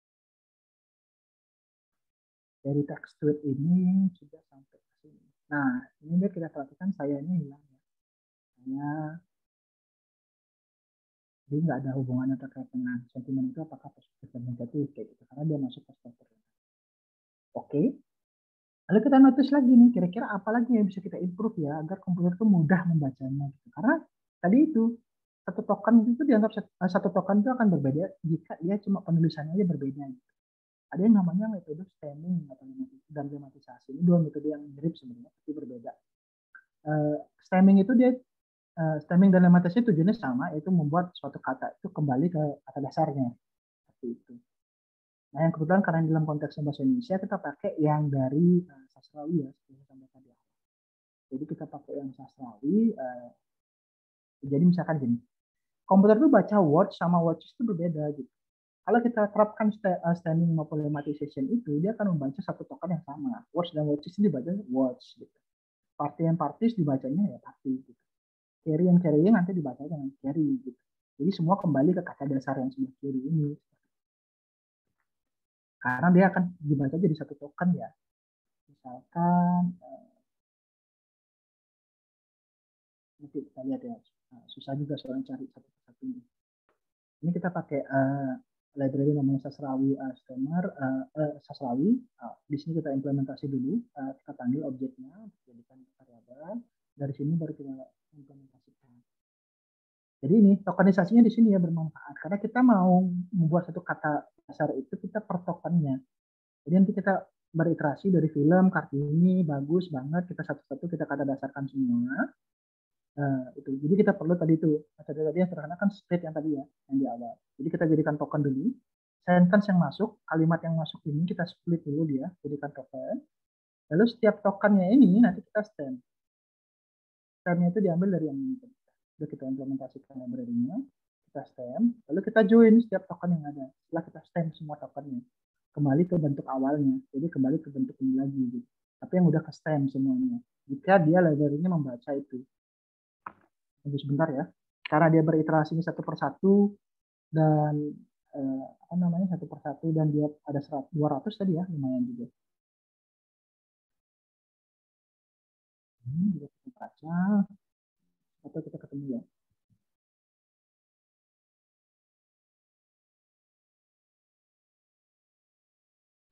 Dari text tweet ini sudah sampai ke sini. Nah, ini biar kita perhatikan saya ini hilang ya. Saya jadi nggak ada hubungannya terkait dengan sentimen itu apakah positif dan negatif kayak gitu karena dia masuk ke stop word. Oke. Lalu kita notice lagi nih kira-kira apa lagi yang bisa kita improve ya agar komputer itu mudah membacanya gitu. Karena tadi itu satu token itu dianggap satu token itu akan berbeda jika dia cuma penulisannya aja berbeda gitu. Ada yang namanya metode stemming atau dan lematisasi. Ini dua metode yang mirip sebenarnya tapi berbeda. Uh, stemming itu dia Uh, stemming dan lematisasi tujuannya sama, yaitu membuat suatu kata itu kembali ke kata dasarnya. Seperti itu. Nah, yang kebetulan karena dalam konteks bahasa Indonesia kita pakai yang dari uh, sastrawi ya, seperti sampai tadi. Jadi kita pakai yang sastrawi. Uh, jadi misalkan gini, komputer itu baca words sama words itu berbeda gitu. Kalau kita terapkan stemming maupun lemmatization itu, dia akan membaca satu token yang sama. Words dan words ini dibaca words gitu. Party and parties dibacanya ya party gitu. Carry yang carry nanti dibaca dengan carry gitu. Jadi semua kembali ke kata dasar yang sebelah kiri ini. Karena dia akan dibaca jadi satu token ya. Misalkan eh, nanti kita lihat ya. Nah, susah juga soalnya cari satu persatu ini. Ini kita pakai uh, library namanya Sastrawi uh, Stemmer uh, uh, Sastrawi. Uh, di sini kita implementasi dulu. Uh, kita panggil objeknya, jadikan variabel. Dari sini baru kita implementasikan. Jadi ini tokenisasinya di sini ya bermanfaat karena kita mau membuat satu kata dasar itu kita per tokennya. Jadi nanti kita beriterasi dari film Kartini bagus banget kita satu-satu kita kata dasarkan semua. Nah, itu. Jadi kita perlu tadi itu tadi tadi yang sederhana kan state yang tadi ya yang di awal. Jadi kita jadikan token dulu. Sentence yang masuk, kalimat yang masuk ini kita split dulu dia jadikan token. Lalu setiap tokennya ini nanti kita stem. Stemnya itu diambil dari yang ini. Sudah kita implementasikan library-nya, kita stem, lalu kita join setiap token yang ada. Setelah kita stem semua tokennya, kembali ke bentuk awalnya. Jadi kembali ke bentuk ini lagi. Gitu. Tapi yang udah ke stem semuanya. Jika dia library-nya membaca itu. Tunggu sebentar ya. Karena dia beriterasi satu persatu dan eh, apa namanya satu persatu dan dia ada dua ratus tadi ya, lumayan juga. Ini juga kita baca. Atau kita ketemu ya.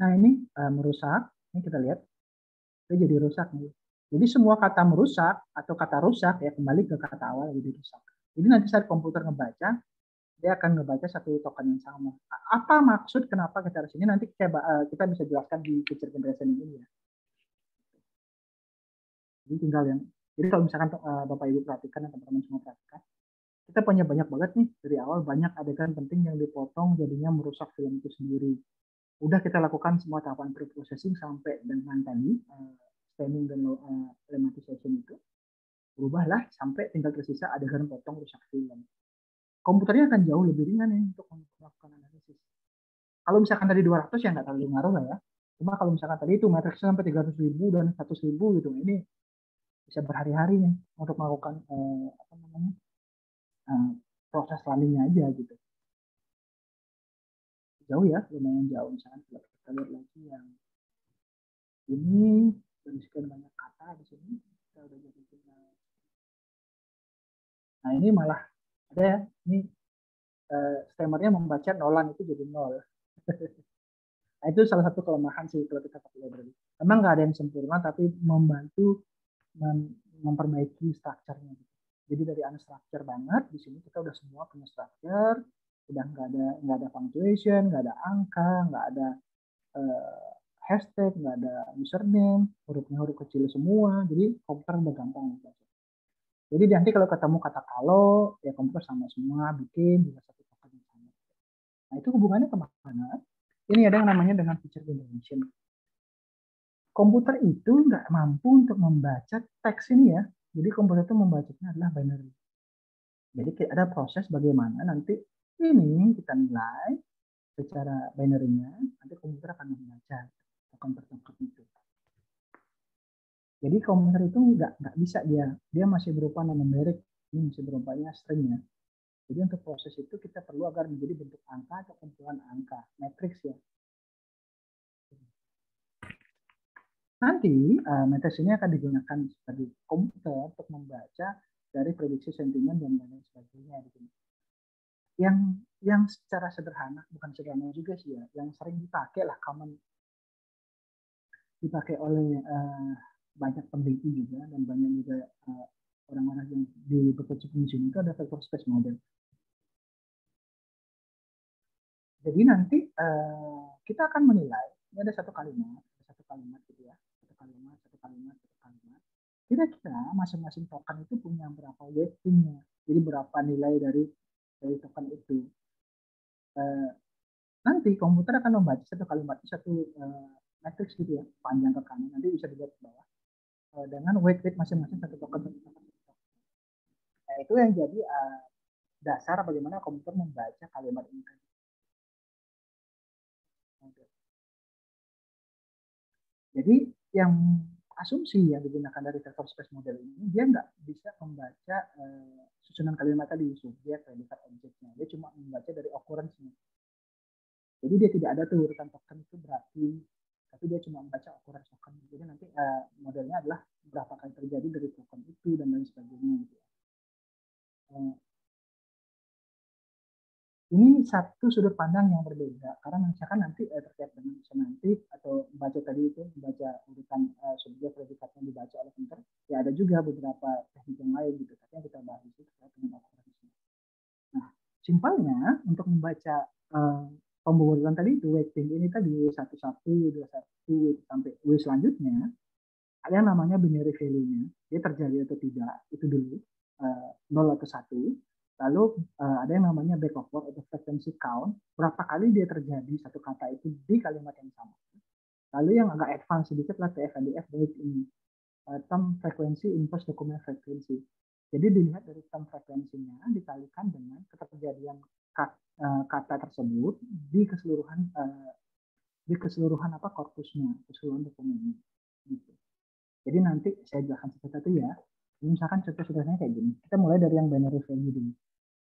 Nah ini uh, merusak, ini kita lihat, itu jadi rusak nih. Jadi semua kata merusak atau kata rusak ya kembali ke kata awal jadi rusak. Jadi nanti saat komputer ngebaca, dia akan ngebaca satu token yang sama. Apa maksud kenapa kita harus ini? Nanti kita, uh, kita bisa jelaskan di feature generation ini ya. Jadi tinggal yang, jadi kalau misalkan uh, Bapak Ibu perhatikan, teman-teman semua perhatikan, kita punya banyak banget nih dari awal banyak adegan penting yang dipotong jadinya merusak film itu sendiri. Udah kita lakukan semua tahapan pre-processing sampai dengan tadi uh, stemming dan uh, lemmatization itu, berubahlah sampai tinggal tersisa adegan potong rusak film. Komputernya akan jauh lebih ringan nih untuk melakukan analisis. Kalau misalkan tadi dua ratus ya nggak terlalu ngaruh lah ya. Cuma kalau misalkan tadi itu matriksnya sampai tiga ratus ribu dan seratus ribu gitu, ini bisa berhari-hari nih untuk melakukan uh, apa namanya uh, proses lainnya aja gitu. Jauh ya, lumayan jauh. Misalkan kalau kita lihat lagi yang ini dari sekian banyak kata di sini kita udah jadi tinggal. Nah ini malah ada ya, ini uh, stemmernya membaca nolan itu jadi nol. Nah itu salah satu kelemahan sih kalau kita pakai library. Emang nggak ada yang sempurna tapi membantu mem memperbaiki strukturnya. Jadi dari unstructure banget di sini kita udah semua punya structure, udah nggak ada nggak ada punctuation, nggak ada angka, nggak ada uh, hashtag, nggak ada username, hurufnya huruf kecil semua, jadi komputer udah gampang. Jadi nanti kalau ketemu kata kalau, ya komputer sama semua, bikin juga satu token yang sama. Nah itu hubungannya kemana? Ini ada yang namanya dengan feature generation. Komputer itu nggak mampu untuk membaca teks ini ya, jadi komputer itu membacanya adalah binary. Jadi ada proses bagaimana nanti ini kita nilai secara binary-nya, nanti komputer akan membaca token per token itu. Jadi komputer itu nggak nggak bisa dia dia masih berupa numeric, ini masih berupanya string ya. Jadi untuk proses itu kita perlu agar menjadi bentuk angka atau kumpulan angka, matriks ya. Nanti uh, matriks ini akan digunakan sebagai komputer untuk membaca dari prediksi sentimen dan lain sebagainya. Gitu. Yang yang secara sederhana, bukan sederhana juga sih ya, yang sering dipakai lah, common dipakai oleh uh, banyak peneliti juga dan banyak juga uh, orang-orang yang di berkecimpung di sini itu ada vector space model. Jadi nanti uh, kita akan menilai, ini ada satu kalimat, ada satu kalimat gitu ya, satu kalimat, satu kalimat, satu kalimat. Kira-kira masing-masing token itu punya berapa weightingnya, jadi berapa nilai dari dari token itu. Uh, nanti komputer akan membaca satu kalimat itu satu uh, matriks gitu ya, panjang ke kanan, nanti bisa dilihat ke bawah. Uh, dengan weight weight masing-masing satu token, satu token. Nah, itu yang jadi uh, dasar bagaimana komputer membaca kalimat ini. Jadi yang asumsi yang digunakan dari vector space model ini, dia nggak bisa membaca uh, susunan kalimat tadi, subjek, predikat, objeknya. Dia cuma membaca dari occurrence-nya. Jadi dia tidak ada tuh urutan token itu berarti, tapi dia cuma membaca occurrence token. Jadi nanti uh, modelnya adalah berapa kali terjadi dari token itu dan lain sebagainya. Gitu. Uh, Ini satu sudut pandang yang berbeda karena misalkan nanti eh, terkait dengan semantik atau membaca tadi itu membaca urutan uh, subjek predikatnya dibaca oleh komputer, ya ada juga beberapa teknik yang lain gitu. Tapi yang kita bahas itu terkait dengan occurrence. Nah, simpelnya untuk membaca uh, pembuatan tadi itu weighting ini tadi W satu satu, W dua satu sampai W selanjutnya ada yang namanya binary value-nya. Dia terjadi atau tidak itu dulu uh, nol atau satu. Lalu uh, ada yang namanya back and forth atau frequency count, berapa kali dia terjadi satu kata itu di kalimat yang sama. Lalu yang agak advance sedikit lah T F N D F baik ini uh, term frekuensi inverse document frekuensi. Jadi dilihat dari term frekuensinya dikalikan dengan keterjadian kata, uh, kata tersebut di keseluruhan uh, di keseluruhan apa korpusnya, keseluruhan dokumennya. Gitu. Jadi nanti saya jelaskan satu-satu ya. Misalkan contoh sederhananya kayak gini. Kita mulai dari yang binary value dulu.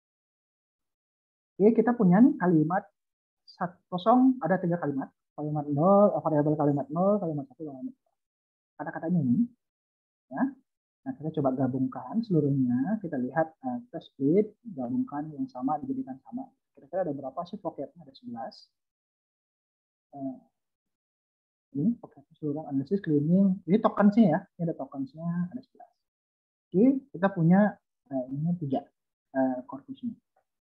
Oke, kita punya nih kalimat kosong, ada tiga kalimat. Kalimat nol, variabel kalimat nol, kalimat satu, kalimat dua. Kata-katanya ini. Ya. Nah, kita coba gabungkan seluruhnya. Kita lihat, uh, kita split, gabungkan yang sama, dijadikan sama. Kira-kira ada berapa sih vocabnya? Ada sebelas. Uh, Ini pakai keseluruhan analisis cleaning. Ini tokensnya ya. Ini ada tokensnya, ada sebelas. Oke, kita punya uh, ini tiga uh, corpusnya.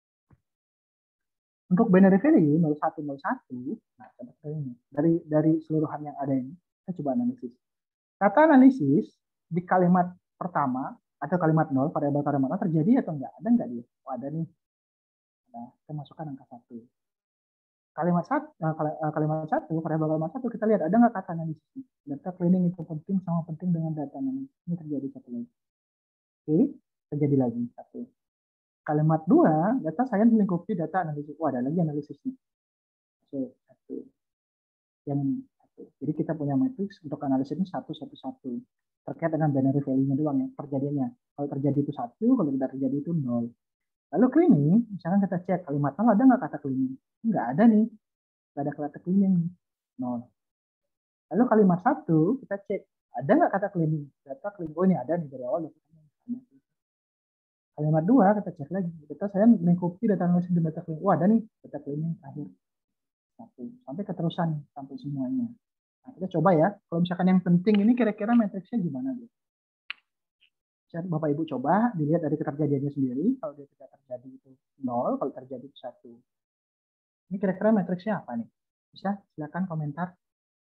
Untuk binary value nol satu nol satu, nah ini dari dari seluruhan yang ada ini, kita coba analisis. Kata analisis di kalimat pertama atau kalimat nol, variabel kalimat nol terjadi atau enggak? Ada enggak dia? Oh, ada nih. Nah, kita masukkan angka satu. Kalimat satu, kalimat satu, variabel kalimat satu, kita lihat ada nggak kata analisis? Data cleaning itu penting, sama penting dengan data analisis. Ini terjadi satu lagi. Oke, terjadi lagi satu. Kalimat dua, data science melingkupi data analisis. Wah, ada lagi analisisnya. So, satu. Yang ini, satu. Jadi kita punya matriks untuk analisis ini satu, satu, satu. Terkait dengan binary value-nya doang ya, perjadiannya. Kalau terjadi itu satu, kalau tidak terjadi itu nol. Lalu cleaning, misalkan kita cek kalimat nol ada nggak kata cleaning? Nggak ada nih. Nggak ada kata cleaning. Nol. Lalu kalimat satu, kita cek ada nggak kata cleaning? Data cleaning, oh ini ada nih dari awal. Kalimat dua, kita cek lagi. Data saya mengikuti data analisis dan data cleaning. Wah, ada nih data cleaning terakhir. Satu. Sampai keterusan, sampai semuanya. Nah, kita coba ya. Kalau misalkan yang penting ini kira-kira matriksnya gimana? Gitu. Bapak Ibu coba dilihat dari keterjadiannya sendiri. Kalau dia tidak terjadi itu nol, kalau terjadi itu satu. Ini kira-kira matriksnya apa nih? Bisa silakan komentar.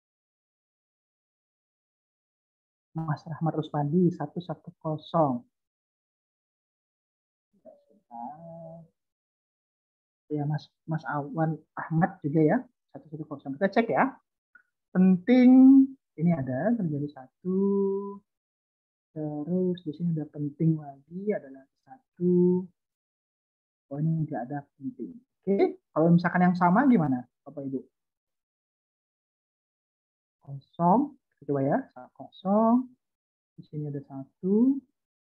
Mas Rahmat Ruspandi satu satu nol. Ya Mas Mas Awan Ahmad juga ya satu satu nol. Kita cek ya. Penting ini ada terjadi satu. Terus di sini ada penting lagi adalah satu. Oh ini nggak ada penting. Oke, kalau misalkan yang sama gimana Bapak Ibu? Kosong, coba ya, kosong. Di sini ada satu.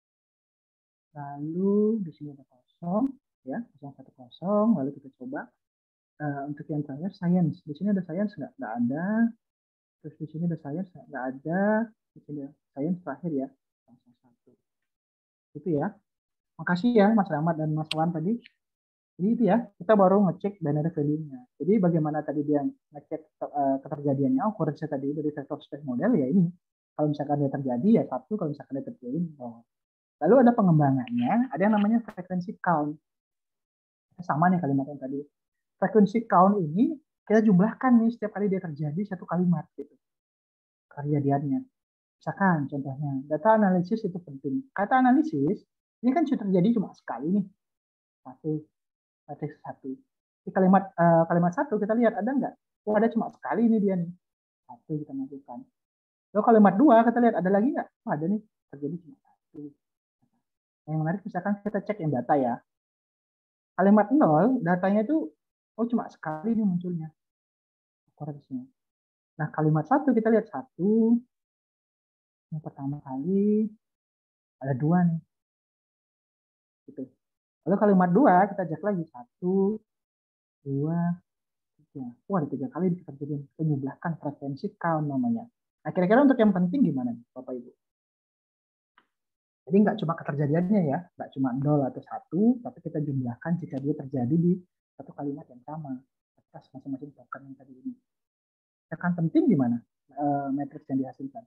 Lalu di sini ada kosong, ya, kosong satu kosong. Lalu kita coba uh, untuk yang terakhir science. Di sini ada science nggak? Nggak ada. Terus di sini ada science nggak ada. Di sini ada science terakhir ya, kosong satu. Itu ya. Makasih ya Mas Rahmat dan Mas Wan tadi. Jadi itu ya, kita baru ngecek binary value-nya. Jadi bagaimana tadi dia ngecek uh, keterjadiannya, occurrence tadi dari vector space model ya ini. Kalau misalkan dia terjadi ya satu, kalau misalkan dia terjadi nol. Lalu ada pengembangannya, ada yang namanya frequency count. Sama nih kalimat yang tadi. Frequency count ini kita jumlahkan nih setiap kali dia terjadi satu kalimat gitu. Kejadiannya. Misalkan contohnya, data analisis itu penting. Kata analisis, ini kan sudah terjadi cuma sekali nih. Satu, matriks satu. Di kalimat uh, kalimat satu kita lihat ada nggak? Oh ada cuma sekali ini dia nih. Satu kita masukkan. Lalu kalimat dua kita lihat ada lagi nggak? Oh ada nih, terjadi cuma satu. Yang menarik misalkan kita cek yang data ya. Kalimat nol, datanya itu oh cuma sekali nih munculnya. Koreksinya. Nah kalimat satu kita lihat satu. Yang pertama kali ada dua nih. Gitu. Lalu kalimat dua kita cek lagi satu, dua, tiga. Oh ada tiga kali terjadi. Kita jumlahkan frekuensi count namanya. Nah kira-kira untuk yang penting gimana Bapak Ibu? Jadi nggak cuma keterjadiannya ya, nggak cuma nol atau satu, tapi kita jumlahkan jika dia terjadi di satu kalimat yang sama atas masing-masing token yang tadi ini. Yang penting gimana uh, matriks yang dihasilkan?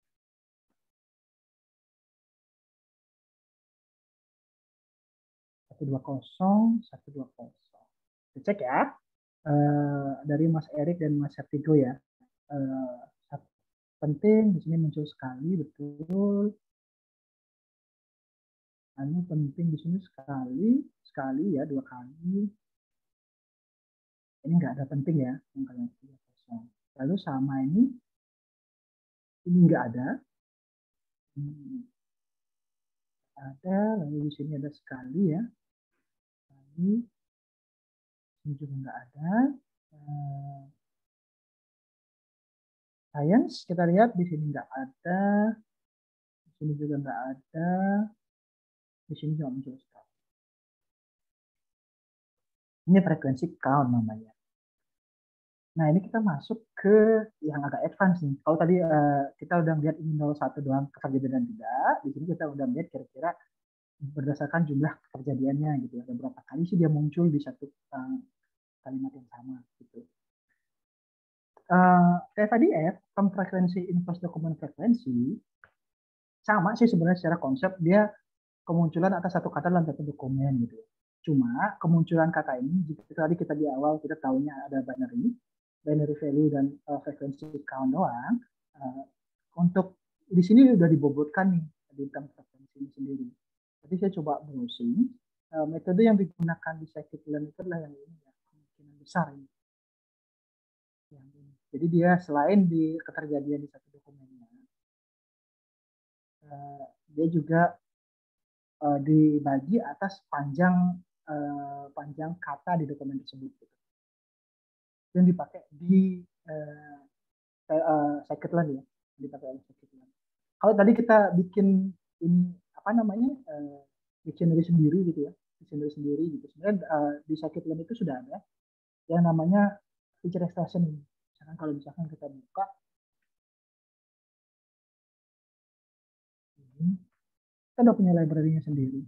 satu dua nol, satu dua nol. Kita cek ya. Uh, dari Mas Erik dan Mas Sertigo ya. Uh, penting di sini muncul sekali, betul. Lalu penting di sini sekali, sekali ya, dua kali. Ini nggak ada penting ya, yang kalian kosong. Lalu sama ini, ini nggak ada. Hmm. Ada, lalu di sini ada sekali ya. Sekali. Ini juga nggak ada. Uh, science, kita lihat di sini nggak ada. Di sini juga nggak ada. Di sini juga muncul sekali. Ini frekuensi count namanya. Nah, ini kita masuk ke yang agak advance nih. Kalau tadi uh, kita udah lihat ini nol satu doang keterjadian dan tidak, di sini kita udah lihat kira-kira berdasarkan jumlah keterjadiannya gitu. Ada berapa kali sih dia muncul di satu uh, kalimat yang sama gitu. uh, T F A D F, term frekuensi inverse dokumen frekuensi, sama sih sebenarnya secara konsep, dia kemunculan atas satu kata dalam satu dokumen gitu. Cuma kemunculan kata ini, jika tadi kita di awal kita tahunya ada binary, binary value dan uh, frekuensi count doang, uh, untuk di sini udah dibobotkan nih di term frekuensi ini sendiri. Jadi saya coba browsing, uh, metode yang digunakan di scikit-learn itu adalah yang ini ya, kemungkinan besar ini. Yang ini. Jadi dia selain di keterjadian di satu dokumennya, uh, dia juga uh, dibagi atas panjang uh, panjang kata di dokumen tersebut. Gitu. Yang dipakai di uh, uh, scikit-learn ya, dipakai oleh scikit-learn. Kalau tadi kita bikin ini apa namanya uh, dictionary sendiri gitu ya, dictionary sendiri gitu. Sebenarnya uh, di scikit-learn itu sudah ada yang namanya feature extraction ini. Misalkan kalau misalkan kita buka ini, kita udah punya library-nya sendiri.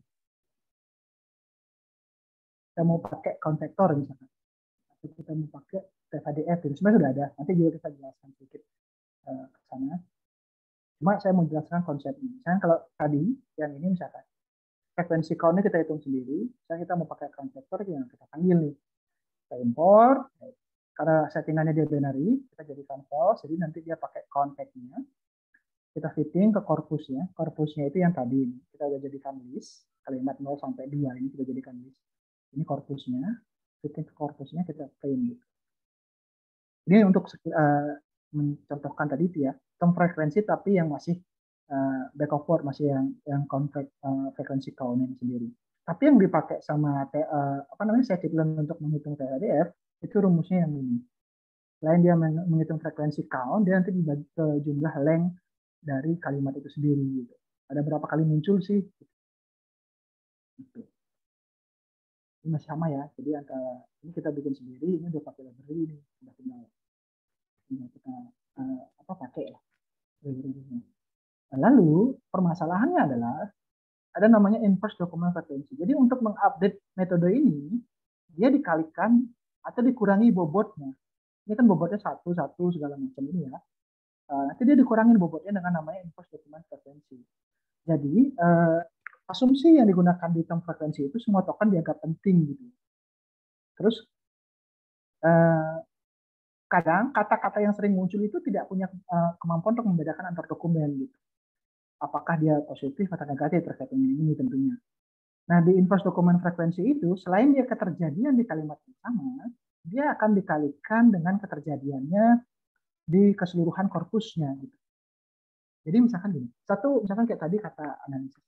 Kita mau pakai count vector misalkan, atau kita mau pakai T F A D F, itu sebenarnya sudah ada. Nanti juga kita jelaskan sedikit uh, ke sana. Cuma saya mau jelaskan konsepnya. Misalkan kalau tadi yang ini misalkan frekuensi count-nya kita hitung sendiri. Misalkan kita mau pakai count vector yang kita panggil nih, kita import. Karena settingannya dia binary, kita jadikan false. Jadi nanti dia pakai count tag-nya. Kita fitting ke korpusnya. Korpusnya itu yang tadi ini. Kita udah jadikan list. Kalimat nol sampai dua ini kita jadikan list. Ini korpusnya. Fitting ke korpusnya kita print. Gitu. Ini untuk uh, mencontohkan tadi itu ya. Term frekuensi tapi yang masih uh, back of word, masih yang yang count uh, frekuensi count sendiri. Tapi yang dipakai sama uh, apa namanya scikit-learn untuk menghitung T F A D F itu rumusnya yang ini. Selain dia menghitung frekuensi count, dia nanti dibagi ke jumlah length dari kalimat itu sendiri. Gitu. Ada berapa kali muncul sih? Gitu. Ini masih sama ya. Jadi antara ini kita bikin sendiri, ini udah pakai library ini, sudah tinggal tinggal kita uh, apa pakai ya library-nya. Lalu permasalahannya adalah ada namanya inverse dokumen frekuensi. Jadi untuk mengupdate metode ini, dia dikalikan atau dikurangi bobotnya. Ini kan bobotnya satu satu segala macam ini ya. Uh, nanti dia dikurangin bobotnya dengan namanya inverse dokumen frekuensi. Jadi uh, asumsi yang digunakan di term frekuensi itu semua token dianggap penting gitu. Terus uh, kadang kata-kata yang sering muncul itu tidak punya uh, kemampuan untuk membedakan antar dokumen gitu. Apakah dia positif atau negatif terkait dengan ini tentunya. Nah di inverse dokumen frekuensi itu selain dia keterjadian di kalimat yang sama, dia akan dikalikan dengan keterjadiannya di keseluruhan korpusnya gitu. Jadi misalkan gini, satu misalkan kayak tadi kata analisis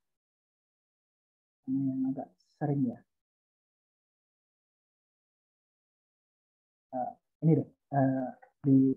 ini yang agak sering ya. Uh, ini deh uh, di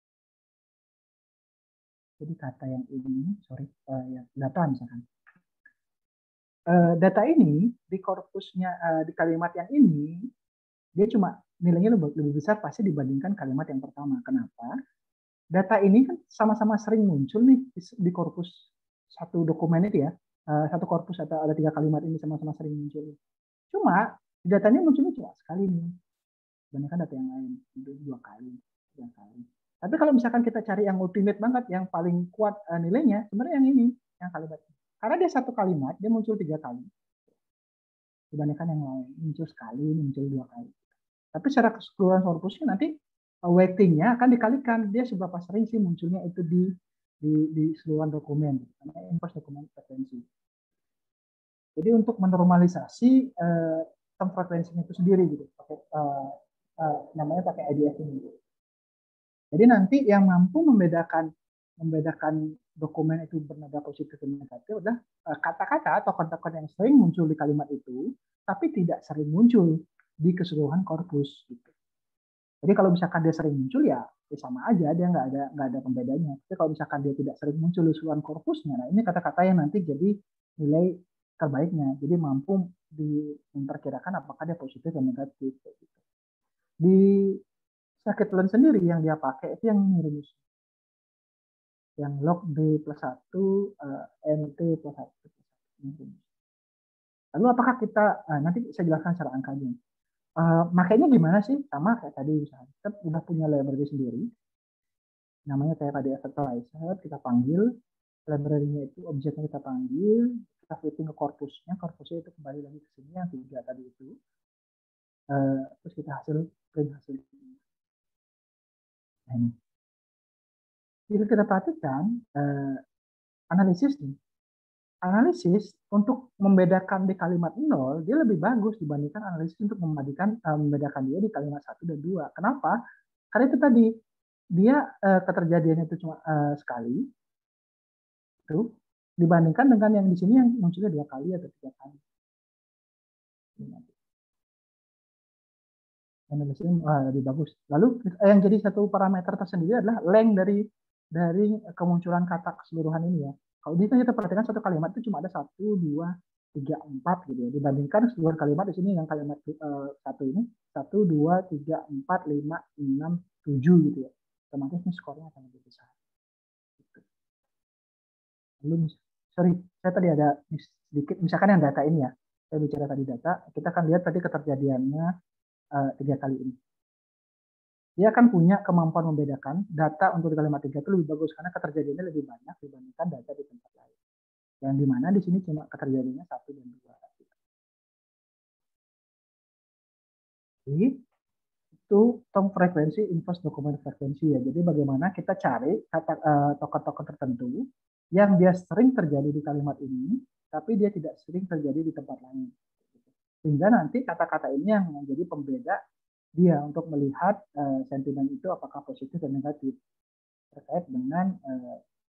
jadi kata yang ini, sorry, uh, ya, data misalkan. Uh, data ini di korpusnya uh, di kalimat yang ini dia cuma nilainya lebih, lebih besar pasti dibandingkan kalimat yang pertama. Kenapa? Data ini kan sama-sama sering muncul nih di, di korpus satu dokumen itu ya. Uh, satu korpus atau ada tiga kalimat ini sama-sama sering muncul. Cuma datanya munculnya cuma sekali nih. Dibandingkan data yang lain itu dua kali, tiga kali. Tapi kalau misalkan kita cari yang ultimate banget, yang paling kuat uh, nilainya, sebenarnya yang ini, yang kalimat. Karena dia satu kalimat, dia muncul tiga kali. Dibandingkan yang lain, muncul sekali, muncul dua kali. Tapi secara keseluruhan korpusnya nanti weighting-nya akan dikalikan. Dia seberapa sering sih munculnya itu di di, di seluruhan dokumen. Karena inverse dokumen frekuensi. Jadi untuk menormalisasi uh, term frekuensinya itu sendiri gitu. Pakai, uh, uh, namanya pakai I D F ini. Jadi nanti yang mampu membedakan membedakan dokumen itu bernada positif dan negatif adalah kata-kata atau token-token yang sering muncul di kalimat itu, tapi tidak sering muncul di keseluruhan korpus. Gitu. Jadi kalau misalkan dia sering muncul ya, ya sama aja, dia nggak ada nggak ada pembedanya. Tapi kalau misalkan dia tidak sering muncul di keseluruhan korpusnya, nah ini kata-kata yang nanti jadi nilai terbaiknya. Jadi mampu memperkirakan apakah dia positif dan negatif. Gitu. Di scikit-learn sendiri yang dia pakai itu yang ini rumus. Yang log B plus satu, uh, N T plus satu. Lalu apakah kita, uh, nanti saya jelaskan secara angkanya. Uh, makanya gimana sih? Sama kayak tadi misalnya kita udah punya library sendiri, namanya kayak tadi vectorizer, kita panggil library-nya itu objeknya kita panggil, kita fitting ke korpusnya, korpusnya itu kembali lagi ke sini yang tiga tadi itu, uh, terus kita hasil print hasil. Nah, ini. Jadi kita perhatikan uh, analisis nih. Analisis untuk membedakan di kalimat nol dia lebih bagus dibandingkan analisis untuk membedakan uh, membedakan dia di kalimat satu dan dua. Kenapa? Karena itu tadi dia uh, keterjadiannya itu cuma uh, sekali itu dibandingkan dengan yang di sini yang munculnya dua kali atau tiga kali. Analisisnya uh, lebih bagus. Lalu yang jadi satu parameter tersendiri adalah length dari dari kemunculan kata keseluruhan ini ya. Kalau di sini kita perhatikan satu kalimat itu cuma ada satu, dua, tiga, empat gitu ya. Dibandingkan seluruh kalimat di sini yang kalimat uh, satu ini satu, dua, tiga, empat, lima, enam, tujuh gitu ya. Otomatis ini skornya akan lebih besar. Gitu. Lalu, sorry, saya tadi ada sedikit, misalkan yang data ini ya. Saya bicara tadi data, kita akan lihat tadi keterjadiannya uh, tiga kali ini. Dia akan punya kemampuan membedakan data untuk di kalimat tiga itu lebih bagus karena keterjadiannya lebih banyak dibandingkan data di tempat lain. Yang dimana di sini cuma keterjadiannya satu dan dua. Jadi itu tong frekuensi inverse dokumen frekuensi ya. Jadi bagaimana kita cari kata uh, token-token tertentu yang dia sering terjadi di kalimat ini, tapi dia tidak sering terjadi di tempat lain. Sehingga nanti kata-kata ini yang menjadi pembeda dia untuk melihat uh, sentimen itu apakah positif dan negatif terkait dengan uh,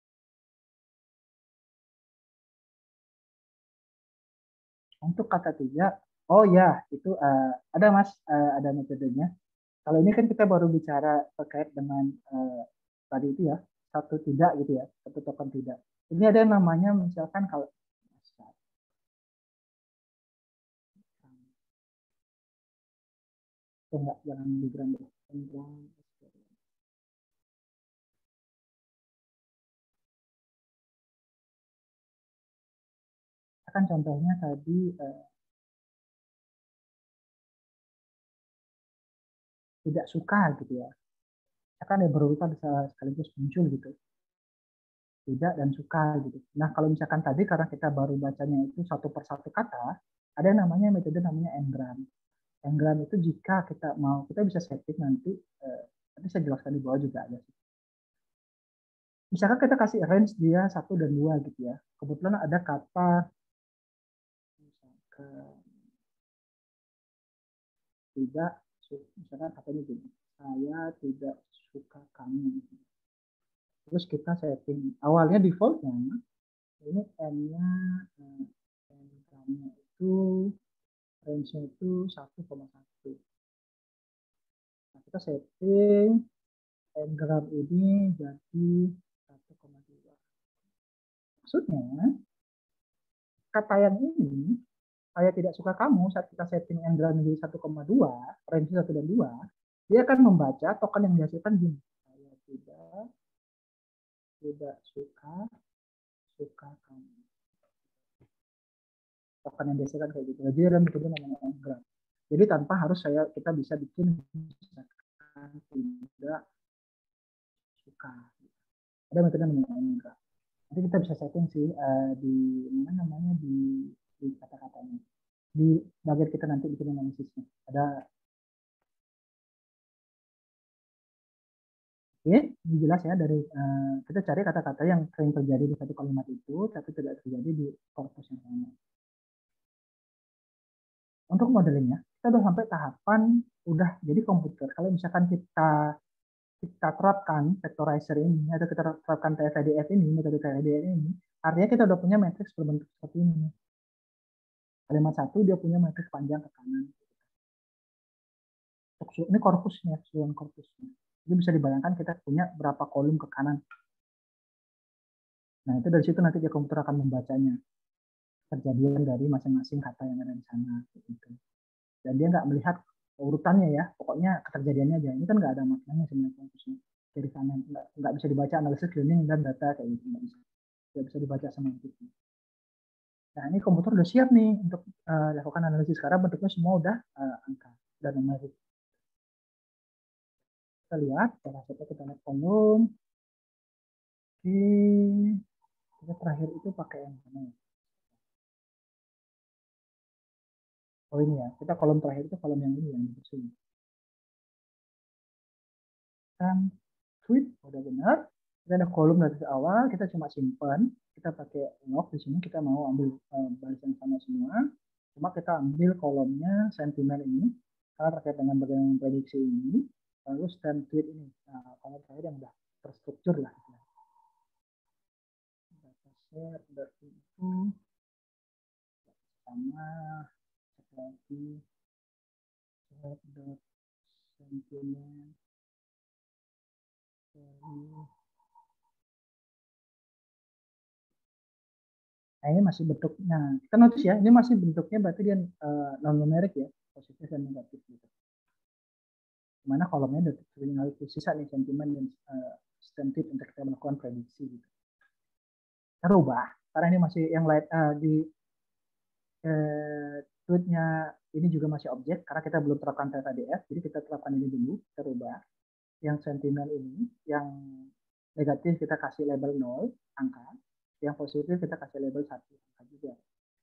untuk kata tiga. Oh ya, itu uh, ada mas, uh, ada metodenya. Kalau ini kan kita baru bicara terkait dengan uh, tadi itu ya, satu tidak gitu ya, satu token tidak. Ini ada yang namanya misalkan kalau enggak, jangan digram deh. Kan contohnya tadi eh, tidak suka gitu ya. Kan ya berurutan bisa sekaligus muncul gitu. Tidak dan suka gitu. Nah kalau misalkan tadi karena kita baru bacanya itu satu persatu kata, ada yang namanya metode namanya engram. Engram itu jika kita mau, kita bisa setting nanti, eh, nanti saya jelaskan di bawah juga ada. Misalkan kita kasih range dia satu dan dua gitu ya. Kebetulan ada kata misalkan tidak, misalkan katanya gini, saya tidak suka kamu. Terus kita setting awalnya defaultnya ini n-nya n-nya itu range-nya itu satu koma satu. Nah, kita setting n-gram ini jadi satu koma dua. Maksudnya kata yang ini saya tidak suka kamu saat kita setting n-gram menjadi satu koma dua, range satu dan dua, dia akan membaca token yang dihasilkan gini. Saya tidak tidak suka suka kamu. Token yang dihasilkan kayak gitu. Jadi ada metode namanya engram. Jadi tanpa harus saya kita bisa bikin misalkan tidak suka. Ada metode namanya engram. Nanti kita bisa setting sih uh, di mana namanya di di kata-katanya. Di bagian kita nanti bikin analisisnya. Ada. Oke, ini jelas ya dari uh, kita cari kata-kata yang sering terjadi di satu kalimat itu tapi tidak terjadi di korpus yang sama. Untuk modelingnya kita udah sampai tahapan udah jadi komputer. Kalau misalkan kita kita terapkan vectorizer ini atau kita terapkan T F I D F ini, metode T F I D F ini, artinya kita udah punya matriks berbentuk seperti ini. Kalimat satu dia punya matriks panjang ke kanan. Ini korpusnya, keseluruhan korpusnya. Jadi bisa dibayangkan kita punya berapa kolom ke kanan. Nah itu dari situ nanti dia komputer akan membacanya. Kejadian dari masing-masing kata yang ada di sana. Gitu. Dan dia nggak melihat urutannya ya, pokoknya keterjadiannya aja. Ini kan nggak ada maknanya sebenarnya korpusnya. Dari kanan nggak, nggak bisa dibaca analisis cleaning dan data kayak gitu, nggak bisa. Nggak bisa dibaca semantiknya. Nah ini komputer udah siap nih untuk uh, lakukan analisis karena bentuknya semua udah uh, angka. dan numerik. Kita lihat cara kita kita lihat kolom. Oke, kita terakhir itu pakai yang mana? Oh ini ya, kita kolom terakhir itu kolom yang ini yang di sini. Dan tweet udah benar. Kita ada kolom dari awal, kita cuma simpan, kita pakai log di sini, kita mau ambil uh, baris yang sama semua. Cuma kita ambil kolomnya sentimen ini karena terkait dengan bagian prediksi ini, lalu stem tweet ini. Nah, kolom terakhir yang udah terstruktur lah. Data set berarti itu sama lagi set dot sentimen value. Nah, ini masih bentuknya. Kita notice ya, ini masih bentuknya berarti dia uh, non numerik ya, positif dan negatif gitu. Dimana kolomnya udah tinggal sisa nih sentimen dan uh, stem tweet untuk kita melakukan prediksi gitu. Kita rubah karena ini masih yang lain uh, di uh, tweetnya ini juga masih objek karena kita belum terapkan data D F, jadi kita terapkan ini dulu, kita rubah. Yang sentimen ini, yang negatif kita kasih label nol angka, yang positif kita kasih label satu angka juga.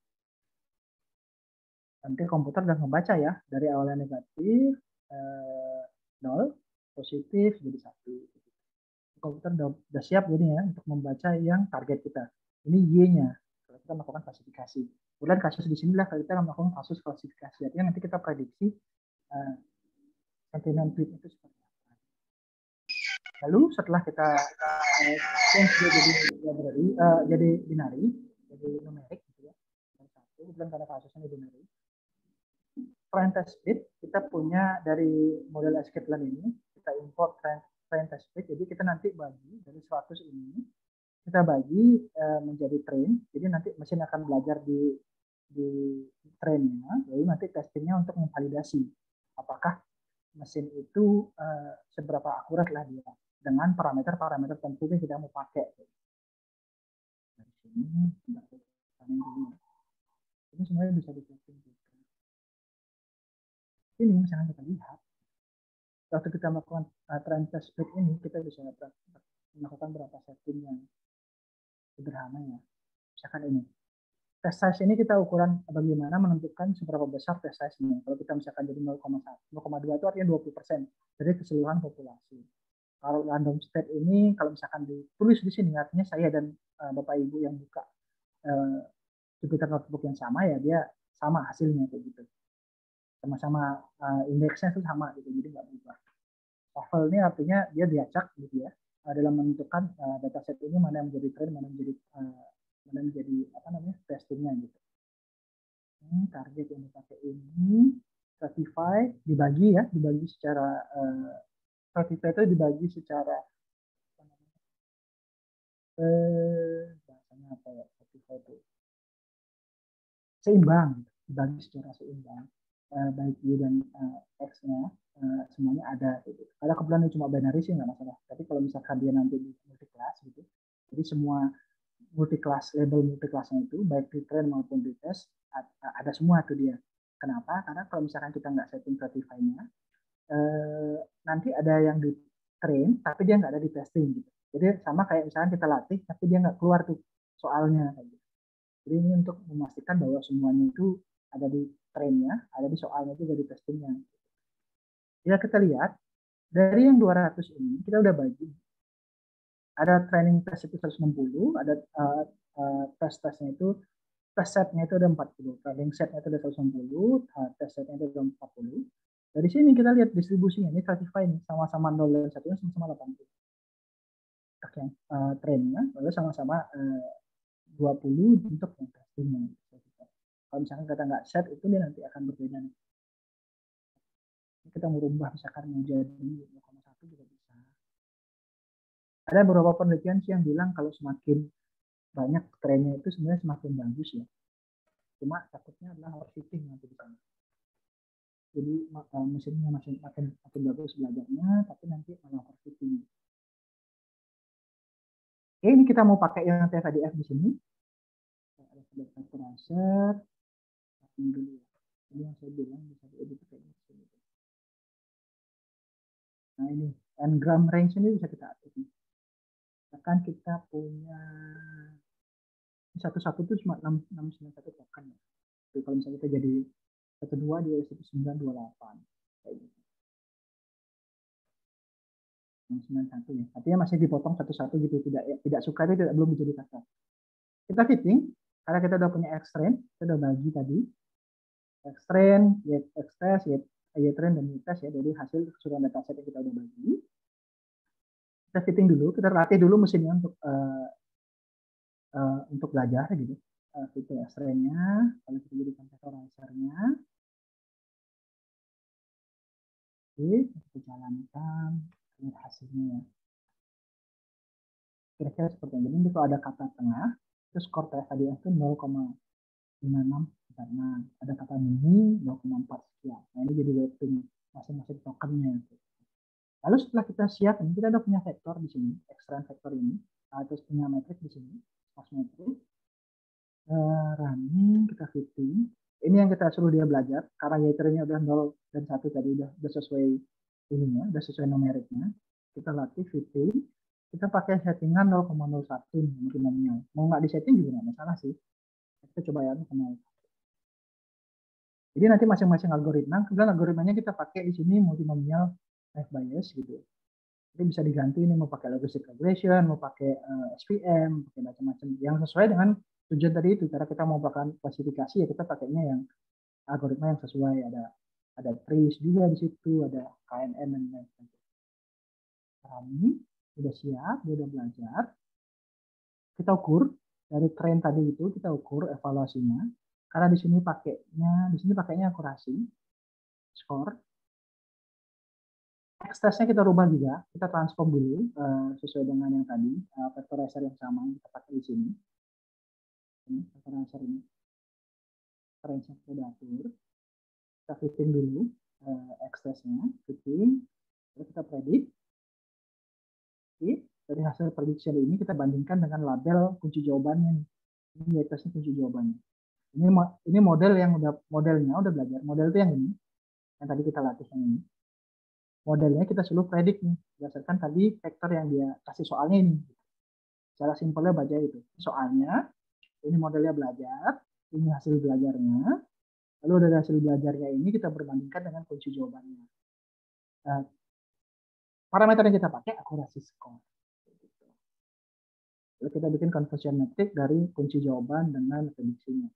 Nanti komputer udah membaca ya dari awalnya negatif eh, nol, positif jadi satu. Komputer udah, udah siap jadi ya untuk membaca yang target kita. Ini Y-nya. Kalau kita melakukan klasifikasi. Kemudian kasus di sini lah kalau kita melakukan kasus klasifikasi. Artinya nanti kita prediksi eh, sentimen tweet itu seperti apa. Lalu setelah kita eh, change dia jadi library, uh, jadi binary, jadi numerik gitu ya. Satu, kemudian karena kasusnya binary. Train test bit kita punya dari model sklearn ini, kita import train, train test bit, jadi kita nanti bagi dari seratus ini, kita bagi uh, menjadi train, jadi nanti mesin akan belajar di di trainnya, lalu nanti testingnya untuk memvalidasi apakah mesin itu uh, seberapa akurat lah dia dengan parameter-parameter tentu yang kita mau pakai. Dari sini, ini sebenarnya bisa di-setting juga. Ini misalnya kita lihat, waktu kita melakukan uh, train test bit ini, kita bisa melakukan berapa setting yang sederhana ya. Misalkan ini, test size ini kita ukuran bagaimana menentukan seberapa besar test size-nya. Kalau kita misalkan jadi nol koma satu, nol koma dua itu artinya dua puluh persen dari keseluruhan populasi. Kalau random state ini, kalau misalkan ditulis di sini, artinya saya dan uh, Bapak Ibu yang buka uh, Jupyter Notebook yang sama ya, dia sama hasilnya kayak gitu. Sama-sama uh, indeksnya itu sama gitu, jadi nggak berubah. Shuffle ini artinya dia diacak gitu ya, uh, dalam menentukan uh, dataset ini mana yang menjadi trend, mana yang menjadi uh, mana menjadi apa namanya testingnya gitu. Ini target yang dipakai ini, stratify dibagi ya, dibagi secara uh, stratify itu dibagi secara apa namanya, eh, bahasanya apa ya, stratify itu seimbang, dibagi secara seimbang, uh, baik Y dan uh, X-nya uh, semuanya ada. Gitu. Kalau kebetulan cuma binary sih nggak masalah. Tapi kalau misalkan dia nanti di multi class gitu, jadi semua multi class label multi classnya itu baik di train maupun di test ada semua tuh dia. Kenapa? Karena kalau misalkan kita nggak setting stratify-nya, uh, nanti ada yang di train tapi dia nggak ada di testing gitu. Jadi sama kayak misalkan kita latih tapi dia nggak keluar tuh soalnya. Gitu. Jadi ini untuk memastikan bahwa semuanya itu ada di trainnya, ada di soalnya juga di testingnya. Ya kita lihat dari yang dua ratus ini kita udah bagi. Ada training test itu seratus enam puluh, ada uh, uh, test testnya itu test setnya itu ada empat puluh, training setnya itu ada seratus enam puluh, uh, test setnya itu ada empat puluh. Dari sini kita lihat distribusinya ini stratify ini sama-sama nol dan satu sama-sama delapan puluh. Untuk yang uh, trainnya lalu sama-sama uh, dua puluh untuk yang testingnya. Kalau misalkan kita nggak set itu dia nanti akan berbeda. Kita merubah misalkan mau jadi nol koma satu juga bisa. Ada beberapa penelitian sih yang bilang kalau semakin banyak trennya itu sebenarnya semakin bagus ya. Cuma takutnya adalah overfitting nanti di sana. Jadi uh, mesinnya masih makin makin bagus belajarnya, tapi nanti malah overfitting. Oke, ini kita mau pakai yang T F D F di sini. Ada sebagai tracer. Dulu ya. Ini yang saya bilang bisa diedit kayak gini. Nah ini n-gram range ini bisa kita atur. Bahkan kita punya satu-satu itu cuma enam sembilan satu token ya. Jadi kalau misalnya kita jadi satu dua dia satu sembilan dua delapan kayak gitu. enam sembilan satu ya. Artinya masih dipotong satu-satu gitu, tidak ya, tidak suka itu tidak belum menjadi kata. Kita fitting karena kita udah punya X-train, kita udah bagi tadi X-train, Y-X-test, Y-train dan Y-test ya, jadi hasil keseluruhan dataset yang kita udah bagi. Kita fitting dulu, kita latih dulu mesinnya untuk uh, uh, untuk belajar gitu. Uh, itu X-train-nya, kalau kita jadikan vectorizer-nya. Oke, kita jalankan, lihat hasilnya ya. Kira-kira seperti ini. Jadi kalau ada kata tengah, itu skor T F tadi itu nol koma lima enam karena ada kata mini nol koma empat sekian. Nah ini jadi weighting masing-masing tokennya. Lalu setelah kita siap, ini kita udah punya vektor di sini, extract vektor ini, terus punya metrik di sini, pas metrik, uh, running, kita fitting. Ini yang kita suruh dia belajar, karena Y-nya udah nol dan satu tadi udah, udah sesuai ininya, udah sesuai numeriknya. Kita latih fitting, kita pakai settingan nol koma nol satu mungkin nominal. Mau nggak disetting juga nggak masalah sih. Kita coba ya nol koma nol satu. Jadi nanti masing-masing algoritma, kemudian algoritmanya kita pakai di sini multinomial Life bias gitu. Jadi bisa diganti ini mau pakai logistic regression, mau pakai uh, S V M, pakai macam-macam yang sesuai dengan tujuan tadi itu. Karena kita mau pakai klasifikasi ya kita pakainya yang algoritma yang sesuai. Ada ada trace juga di situ, ada K N N dan lain sebagainya. Kami sudah siap, dia sudah belajar. Kita ukur dari tren tadi itu kita ukur evaluasinya. Karena di sini pakainya, di sini pakainya akurasi, skor. X-testnya kita rubah juga, kita transform dulu uh, sesuai dengan yang tadi, uh, vectorizer yang sama yang kita pakai di sini. Ini vectorizer ini, range-nya kita atur. Kita fitting dulu uh, X-testnya, fitting, lalu kita predict. Oke, dari hasil prediction ini kita bandingkan dengan label kunci jawabannya. Ini Y-testnya kunci jawabannya. Ini ini model yang udah modelnya udah belajar. Model itu yang ini, yang tadi kita latih yang ini. Modelnya kita suruh predik nih, berdasarkan tadi vektor yang dia kasih soalnya ini. Cara simpelnya baca itu. Soalnya, ini modelnya belajar, ini hasil belajarnya, lalu dari hasil belajarnya ini kita perbandingkan dengan kunci jawabannya. Nah, parameter yang kita pakai akurasi skor. Lalu kita bikin conversion metric dari kunci jawaban dengan prediksinya.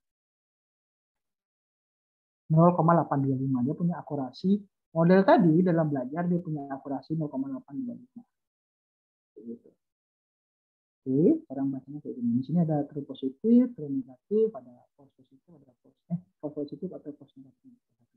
nol koma delapan dua lima, dia punya akurasi. Model tadi dalam belajar dia punya akurasi nol koma delapan dua lima. Gitu. Oke, sekarang bacanya kayak gini. Di sini ada true positif, true negatif, ada false positif, ada false eh false positif atau false negatif.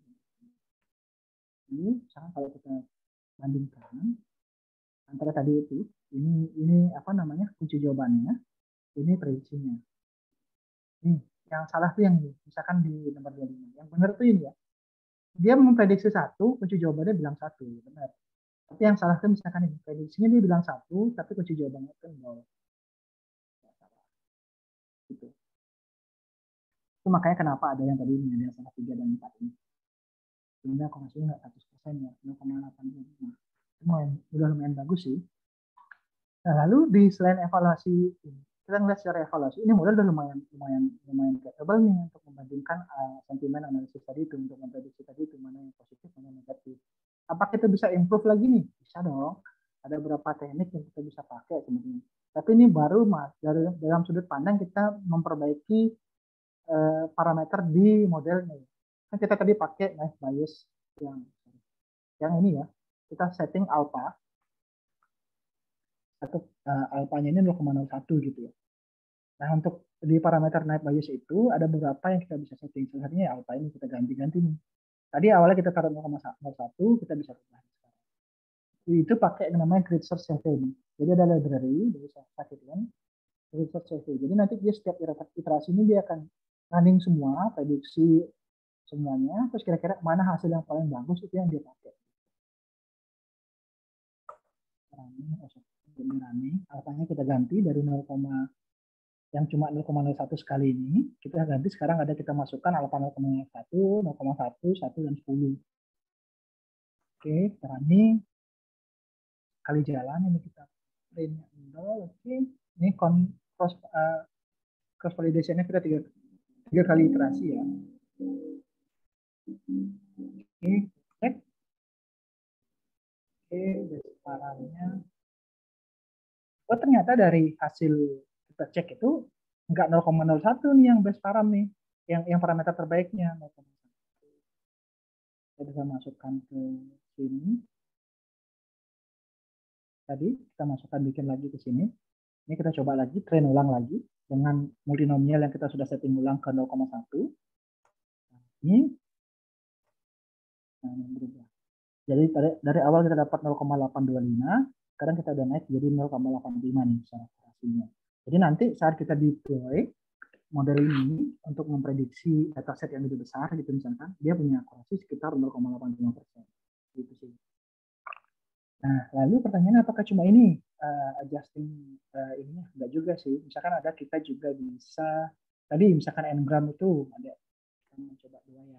Ini sekarang kalau kita bandingkan antara tadi itu, ini ini apa namanya kunci jawabannya, ini prediksinya. Nih, yang salah tuh yang ini, misalkan di nomor dua puluh lima. Yang benar tuh ini ya. Dia memprediksi satu, kunci jawabannya bilang satu, benar. Tapi yang salah tuh misalkan ini, prediksinya dia bilang satu, tapi kunci jawabannya itu nol. Gitu. Itu makanya kenapa ada yang tadi ini, ada salah tiga dan empat ini. Sebenarnya akurasinya nggak seratus persen ya, nol koma delapan lima. Lumayan, udah lumayan bagus sih. Nah, lalu di selain evaluasi ini, kita ngeliat secara evaluasi, ini model udah lumayan lumayan lumayan capable nih untuk membandingkan uh, sentimen analisis tadi itu, untuk memprediksi tadi itu mana yang positif, mana yang negatif. Apa kita bisa improve lagi nih? Bisa dong. Ada beberapa teknik yang kita bisa pakai sebenarnya. Tapi ini baru mas, dari dalam sudut pandang kita memperbaiki uh, parameter di modelnya. Kan kita tadi pakai life bias yang yang ini ya. Kita setting alpha. Atau uh, alfanya ini nol koma nol satu gitu ya. Nah, untuk di parameter night bias itu ada beberapa yang kita bisa setting. Salah satunya alpha ini kita ganti-ganti nih. Tadi awalnya kita taruh nol koma nol satu, kita bisa rubah sekarang. Itu pakai yang namanya grid search C V ini. Jadi ada library dari Scikit-learn, grid search C V. Jadi nanti dia setiap iterasi ini dia akan running semua, prediksi semuanya, terus kira-kira mana hasil yang paling bagus itu yang dia pakai. Running, oh, running, alfanya kita ganti dari nol, yang cuma nol koma nol satu sekali ini, kita ganti sekarang ada kita masukkan alfa nol koma nol satu, nol koma satu, satu, dan sepuluh. Oke, kita running. kali jalan ini kita print nol. Oke, ini con cross uh, cross validation-nya kita tiga tiga kali iterasi ya. Oke, cek. Oke, base paramnya. Oh, ternyata dari hasil kita cek itu enggak nol koma nol satu nih yang base param nih, yang yang parameter terbaiknya nol koma satu. Kita bisa masukkan ke sini. Tadi kita masukkan bikin lagi ke sini. Ini kita coba lagi, train ulang lagi dengan multinomial yang kita sudah setting ulang ke nol koma satu. Nah, ini nah, ini berubah. Jadi dari, dari awal kita dapat nol koma delapan dua lima, sekarang kita udah naik jadi nol koma delapan lima nih secara akurasinya. Jadi nanti saat kita deploy model ini untuk memprediksi dataset yang lebih besar gitu misalkan, dia punya akurasi sekitar nol koma delapan lima persen. Gitu sih. Nah, lalu pertanyaannya apakah cuma ini uh, adjusting uh, ininya? Enggak juga sih. Misalkan ada kita juga bisa tadi misalkan n-gram itu ada, kita mencoba dua ya.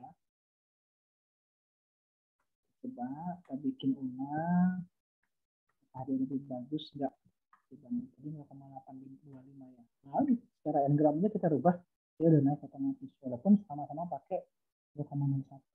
Coba kita bikin ulang. Ada yang lebih bagus enggak? Jadi nol koma delapan dua lima ya. Lalu secara n-gramnya kita rubah, dia udah naik otomatis walaupun sama-sama pakai dua koma nol satu.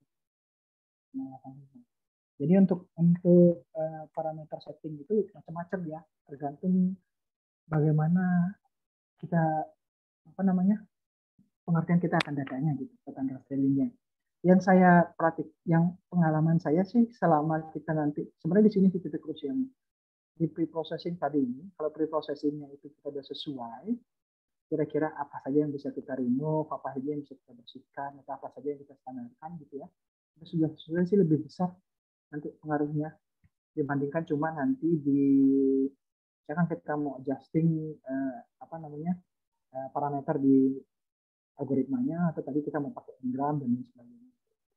Jadi untuk untuk uh, parameter setting itu macam-macam ya, tergantung bagaimana kita apa namanya pengertian kita akan datanya gitu, tentang rastreringnya. Yang saya praktik, yang pengalaman saya sih selama kita nanti sebenarnya di sini titik krusialnya di pre-processing tadi ini, kalau pre-processingnya itu kita sudah sesuai, kira-kira apa saja yang bisa kita remove, apa saja yang bisa kita bersihkan, atau apa saja yang kita standarkan gitu ya, itu sudah sesuai sih lebih besar nanti pengaruhnya dibandingkan cuma nanti di misalkan kita mau adjusting eh, apa namanya eh, parameter di algoritmanya atau tadi kita mau pakai n-gram dan lain sebagainya.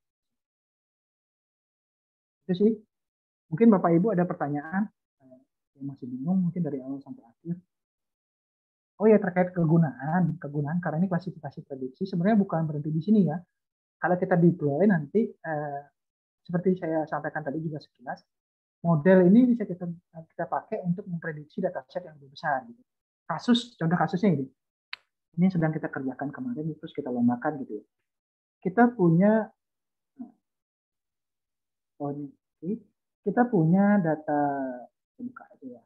Itu sih. Mungkin Bapak Ibu ada pertanyaan eh, yang masih bingung mungkin dari awal sampai akhir. Oh ya, terkait kegunaan, kegunaan karena ini klasifikasi prediksi sebenarnya bukan berhenti di sini ya. Kalau kita deploy nanti eh, seperti saya sampaikan tadi juga sekilas, model ini bisa kita kita pakai untuk memprediksi dataset yang lebih besar. Gitu. Kasus, contoh kasusnya ini, ini sedang kita kerjakan kemarin, terus kita lombakan gitu. Kita punya, oh ini, kita punya data, buka aja ya.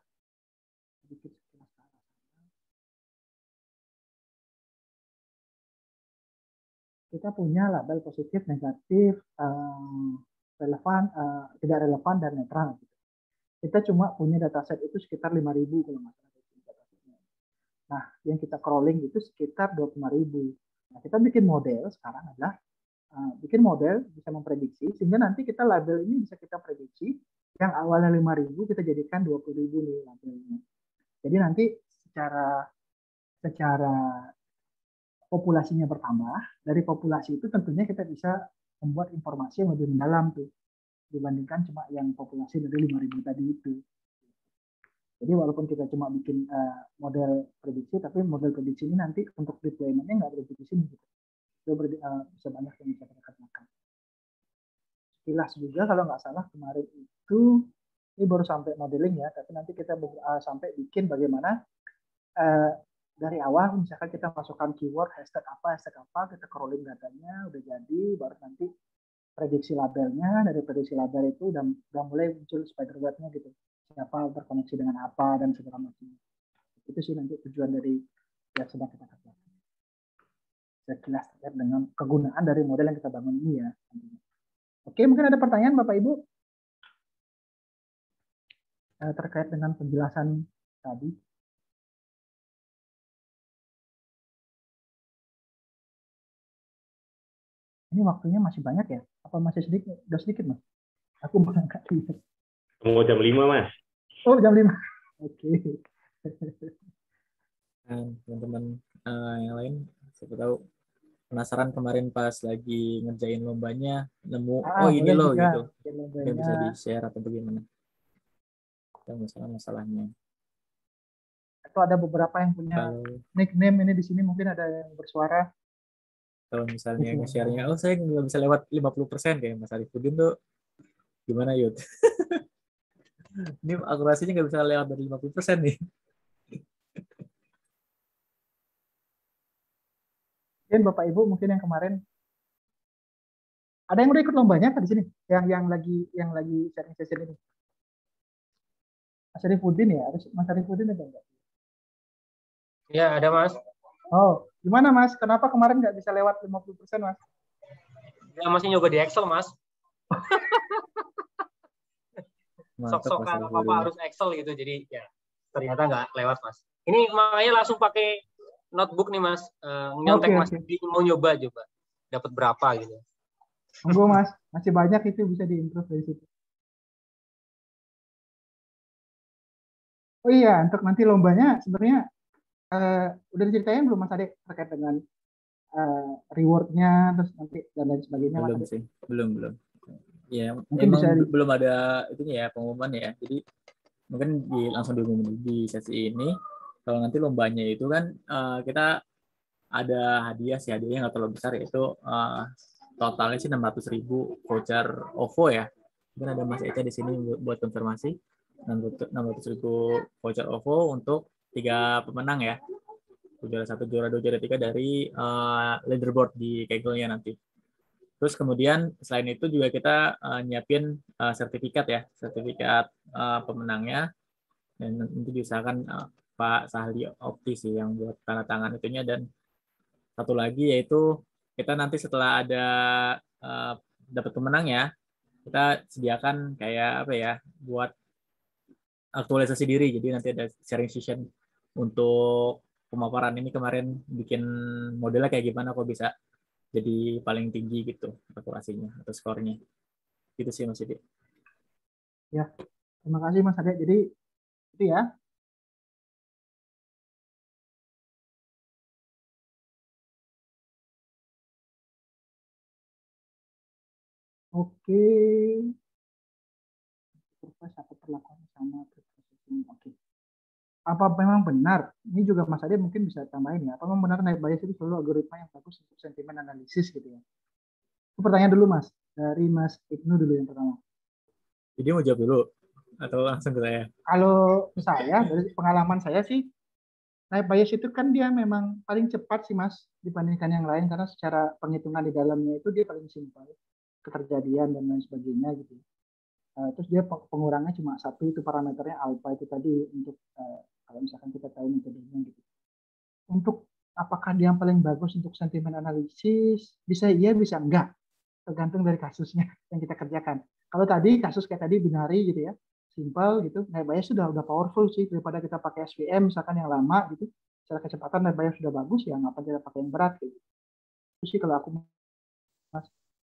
Kita punya label positif, negatif, um, relevan, uh, tidak relevan, dan netral. Gitu. Kita cuma punya dataset itu sekitar lima ribu kalau nggak salah. Nah, yang kita crawling itu sekitar dua puluh lima ribu. Nah, kita bikin model sekarang adalah uh, bikin model bisa memprediksi, sehingga nanti kita label ini bisa kita prediksi, yang awalnya lima ribu kita jadikan dua puluh ribu nih labelnya. Jadi nanti secara secara populasinya bertambah, dari populasi itu tentunya kita bisa membuat informasi yang lebih mendalam tuh dibandingkan cuma yang populasi dari lima ribu tadi itu. Jadi walaupun kita cuma bikin uh, model prediksi, tapi model prediksi ini nanti untuk deployment-nya nggak berhenti di sini. Gitu. Itu ber, uh, bisa banyak yang bisa kita kerjakan. Sekilas juga kalau nggak salah kemarin itu, ini baru sampai modeling ya, tapi nanti kita uh, sampai bikin bagaimana uh, dari awal misalkan kita masukkan keyword hashtag apa hashtag apa kita crawling datanya udah jadi baru nanti prediksi labelnya dari prediksi label itu udah, udah mulai muncul spider web-nya gitu siapa berkoneksi dengan apa dan segala macam itu sih nanti tujuan dari yang sedang kita kerjakan sekilas terkait dengan kegunaan dari model yang kita bangun ini ya. Oke, mungkin ada pertanyaan Bapak Ibu eh, terkait dengan penjelasan tadi. Ini waktunya masih banyak ya? Apa masih sedikit? Udah sedikit, Mas? Aku berangkat lihat. Mau jam lima, Mas. Oh, jam lima. Oke. Nah, teman-teman uh, yang lain, siapa tahu penasaran kemarin pas lagi ngerjain lombanya, nemu, ah, oh ini loh gitu. Mungkin bisa di-share atau bagaimana. Ada masalah-masalahnya. Atau ada beberapa yang punya Kalau... nickname ini di sini, mungkin ada yang bersuara. Kalau misalnya nge-share-nya, oh saya nggak bisa lewat lima puluh persen kayak Mas Arifudin tuh, gimana Yud? Ini akurasinya nggak bisa lewat dari lima puluh persen nih. Mungkin Bapak Ibu mungkin yang kemarin ada yang udah ikut lombanya apa di sini? Yang yang lagi yang lagi sharing session ini. Mas Arifudin ya, harus Mas Arifudin ada enggak? Ya, ada Mas. Oh, gimana Mas? Kenapa kemarin nggak bisa lewat lima puluh persen Mas? Ya, masih nyoba di Excel Mas. Mantap, Sok-sokan Mas apa-apa Arifudin. harus Excel gitu. Jadi ya ternyata nggak lewat Mas. Ini makanya langsung pakai notebook nih Mas. Eh, nyontek Oke, Mas. oke. Jadi mau nyoba coba. Dapat berapa gitu. Monggo Mas, masih banyak itu bisa diimprove dari situ. Oh iya, untuk nanti lombanya sebenarnya eh, udah diceritain belum Mas Ade terkait dengan eh, rewardnya terus nanti dan lain sebagainya Mas Belum Ade? sih, belum belum. Ya, Mungkin emang bisa di, be- belum ada itunya ya pengumuman ya. Jadi mungkin di, langsung diumumin di sesi ini. Kalau nanti lombanya itu kan eh, kita ada hadiah sih, hadiahnya nggak terlalu besar, yaitu eh, totalnya sih enam ratus ribu voucher OVO ya. Mungkin ada Mas Eca di sini buat buat konfirmasi. enam ratus ribu voucher OVO untuk tiga pemenang ya. Juara satu, juara dua, juara tiga dari eh, leaderboard di Kaggle-nya nanti. Terus kemudian selain itu juga kita eh, nyiapin eh, sertifikat ya, sertifikat eh, pemenangnya, dan nanti diusahakan eh, Pak Sahli Opti sih yang buat tanda tangan itunya. Dan satu lagi yaitu kita nanti setelah ada eh, dapat pemenang ya, kita sediakan kayak apa ya, buat aktualisasi diri. Jadi nanti ada sharing session untuk pemaparan ini kemarin bikin modelnya kayak gimana kok bisa jadi paling tinggi gitu akurasinya atau skornya. Gitu sih Mas Yudi. ya. Terima kasih Mas Ade. Jadi itu ya. Oke. Surprise atau perlakuan sama processing. Oke. Apa memang benar? Ini juga Mas Ade mungkin bisa tambahin ya. Apa memang benar naik bias itu selalu algoritma yang bagus untuk sentimen analisis gitu ya? Itu pertanyaan dulu Mas. Dari Mas Ibnu dulu yang pertama. Jadi mau jawab dulu atau langsung ke saya? Kalau saya dari pengalaman saya sih naik bias itu kan dia memang paling cepat sih Mas dibandingkan yang lain karena secara penghitungan di dalamnya itu dia paling simpel, keterjadian dan lain sebagainya gitu. Uh, terus dia pengurangnya cuma satu itu parameternya alpha itu tadi untuk uh, kalau misalkan kita tahu metodenya gitu. Untuk apakah dia yang paling bagus untuk sentimen analisis? Bisa iya, bisa enggak. Tergantung dari kasusnya yang kita kerjakan. Kalau tadi kasus kayak tadi binary gitu ya, simple gitu, naik bias sudah udah powerful sih daripada kita pakai S V M misalkan yang lama gitu. Secara kecepatan naik bias sudah bagus ya, ngapa kita pakai yang berat gitu. Itu sih kalau aku Mas.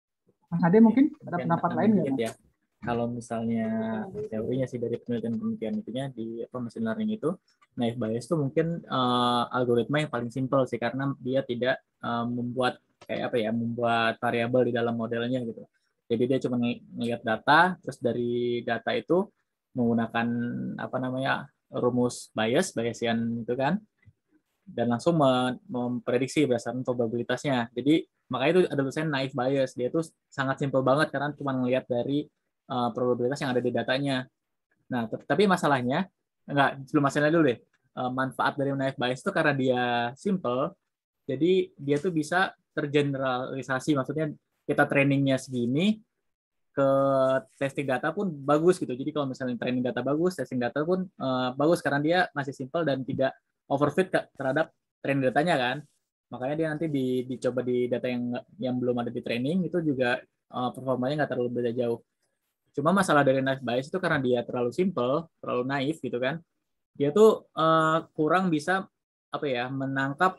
Mas Ade mungkin ada Mungkin pendapat lain nambahin nggak dikit Mas? ya. Kalau misalnya teorinya sih dari penelitian-penelitian itunya di apa machine learning itu, naive Bayes itu mungkin uh, algoritma yang paling simpel sih karena dia tidak uh, membuat kayak apa ya, membuat variabel di dalam modelnya gitu. Jadi dia cuma ngelihat data, terus dari data itu menggunakan apa namanya rumus bias, Bayesian itu kan, dan langsung memprediksi berdasarkan probabilitasnya. Jadi makanya itu ada tulisannya naive bias. Dia itu sangat simpel banget karena cuma ngelihat dari uh, probabilitas yang ada di datanya. Nah, tapi masalahnya enggak, sebelum masalahnya dulu deh. Uh, manfaat dari naive bias itu karena dia simple, jadi dia tuh bisa tergeneralisasi. Maksudnya kita trainingnya segini, ke testing data pun bagus gitu. Jadi kalau misalnya training data bagus, testing data pun uh, bagus karena dia masih simple dan tidak overfit terhadap training datanya kan. Makanya dia nanti di, dicoba di data yang yang belum ada di training itu juga uh, performanya nggak terlalu beda jauh. Cuma masalah dari naive bias itu karena dia terlalu simple, terlalu naif gitu kan. Dia tuh uh, kurang bisa apa ya menangkap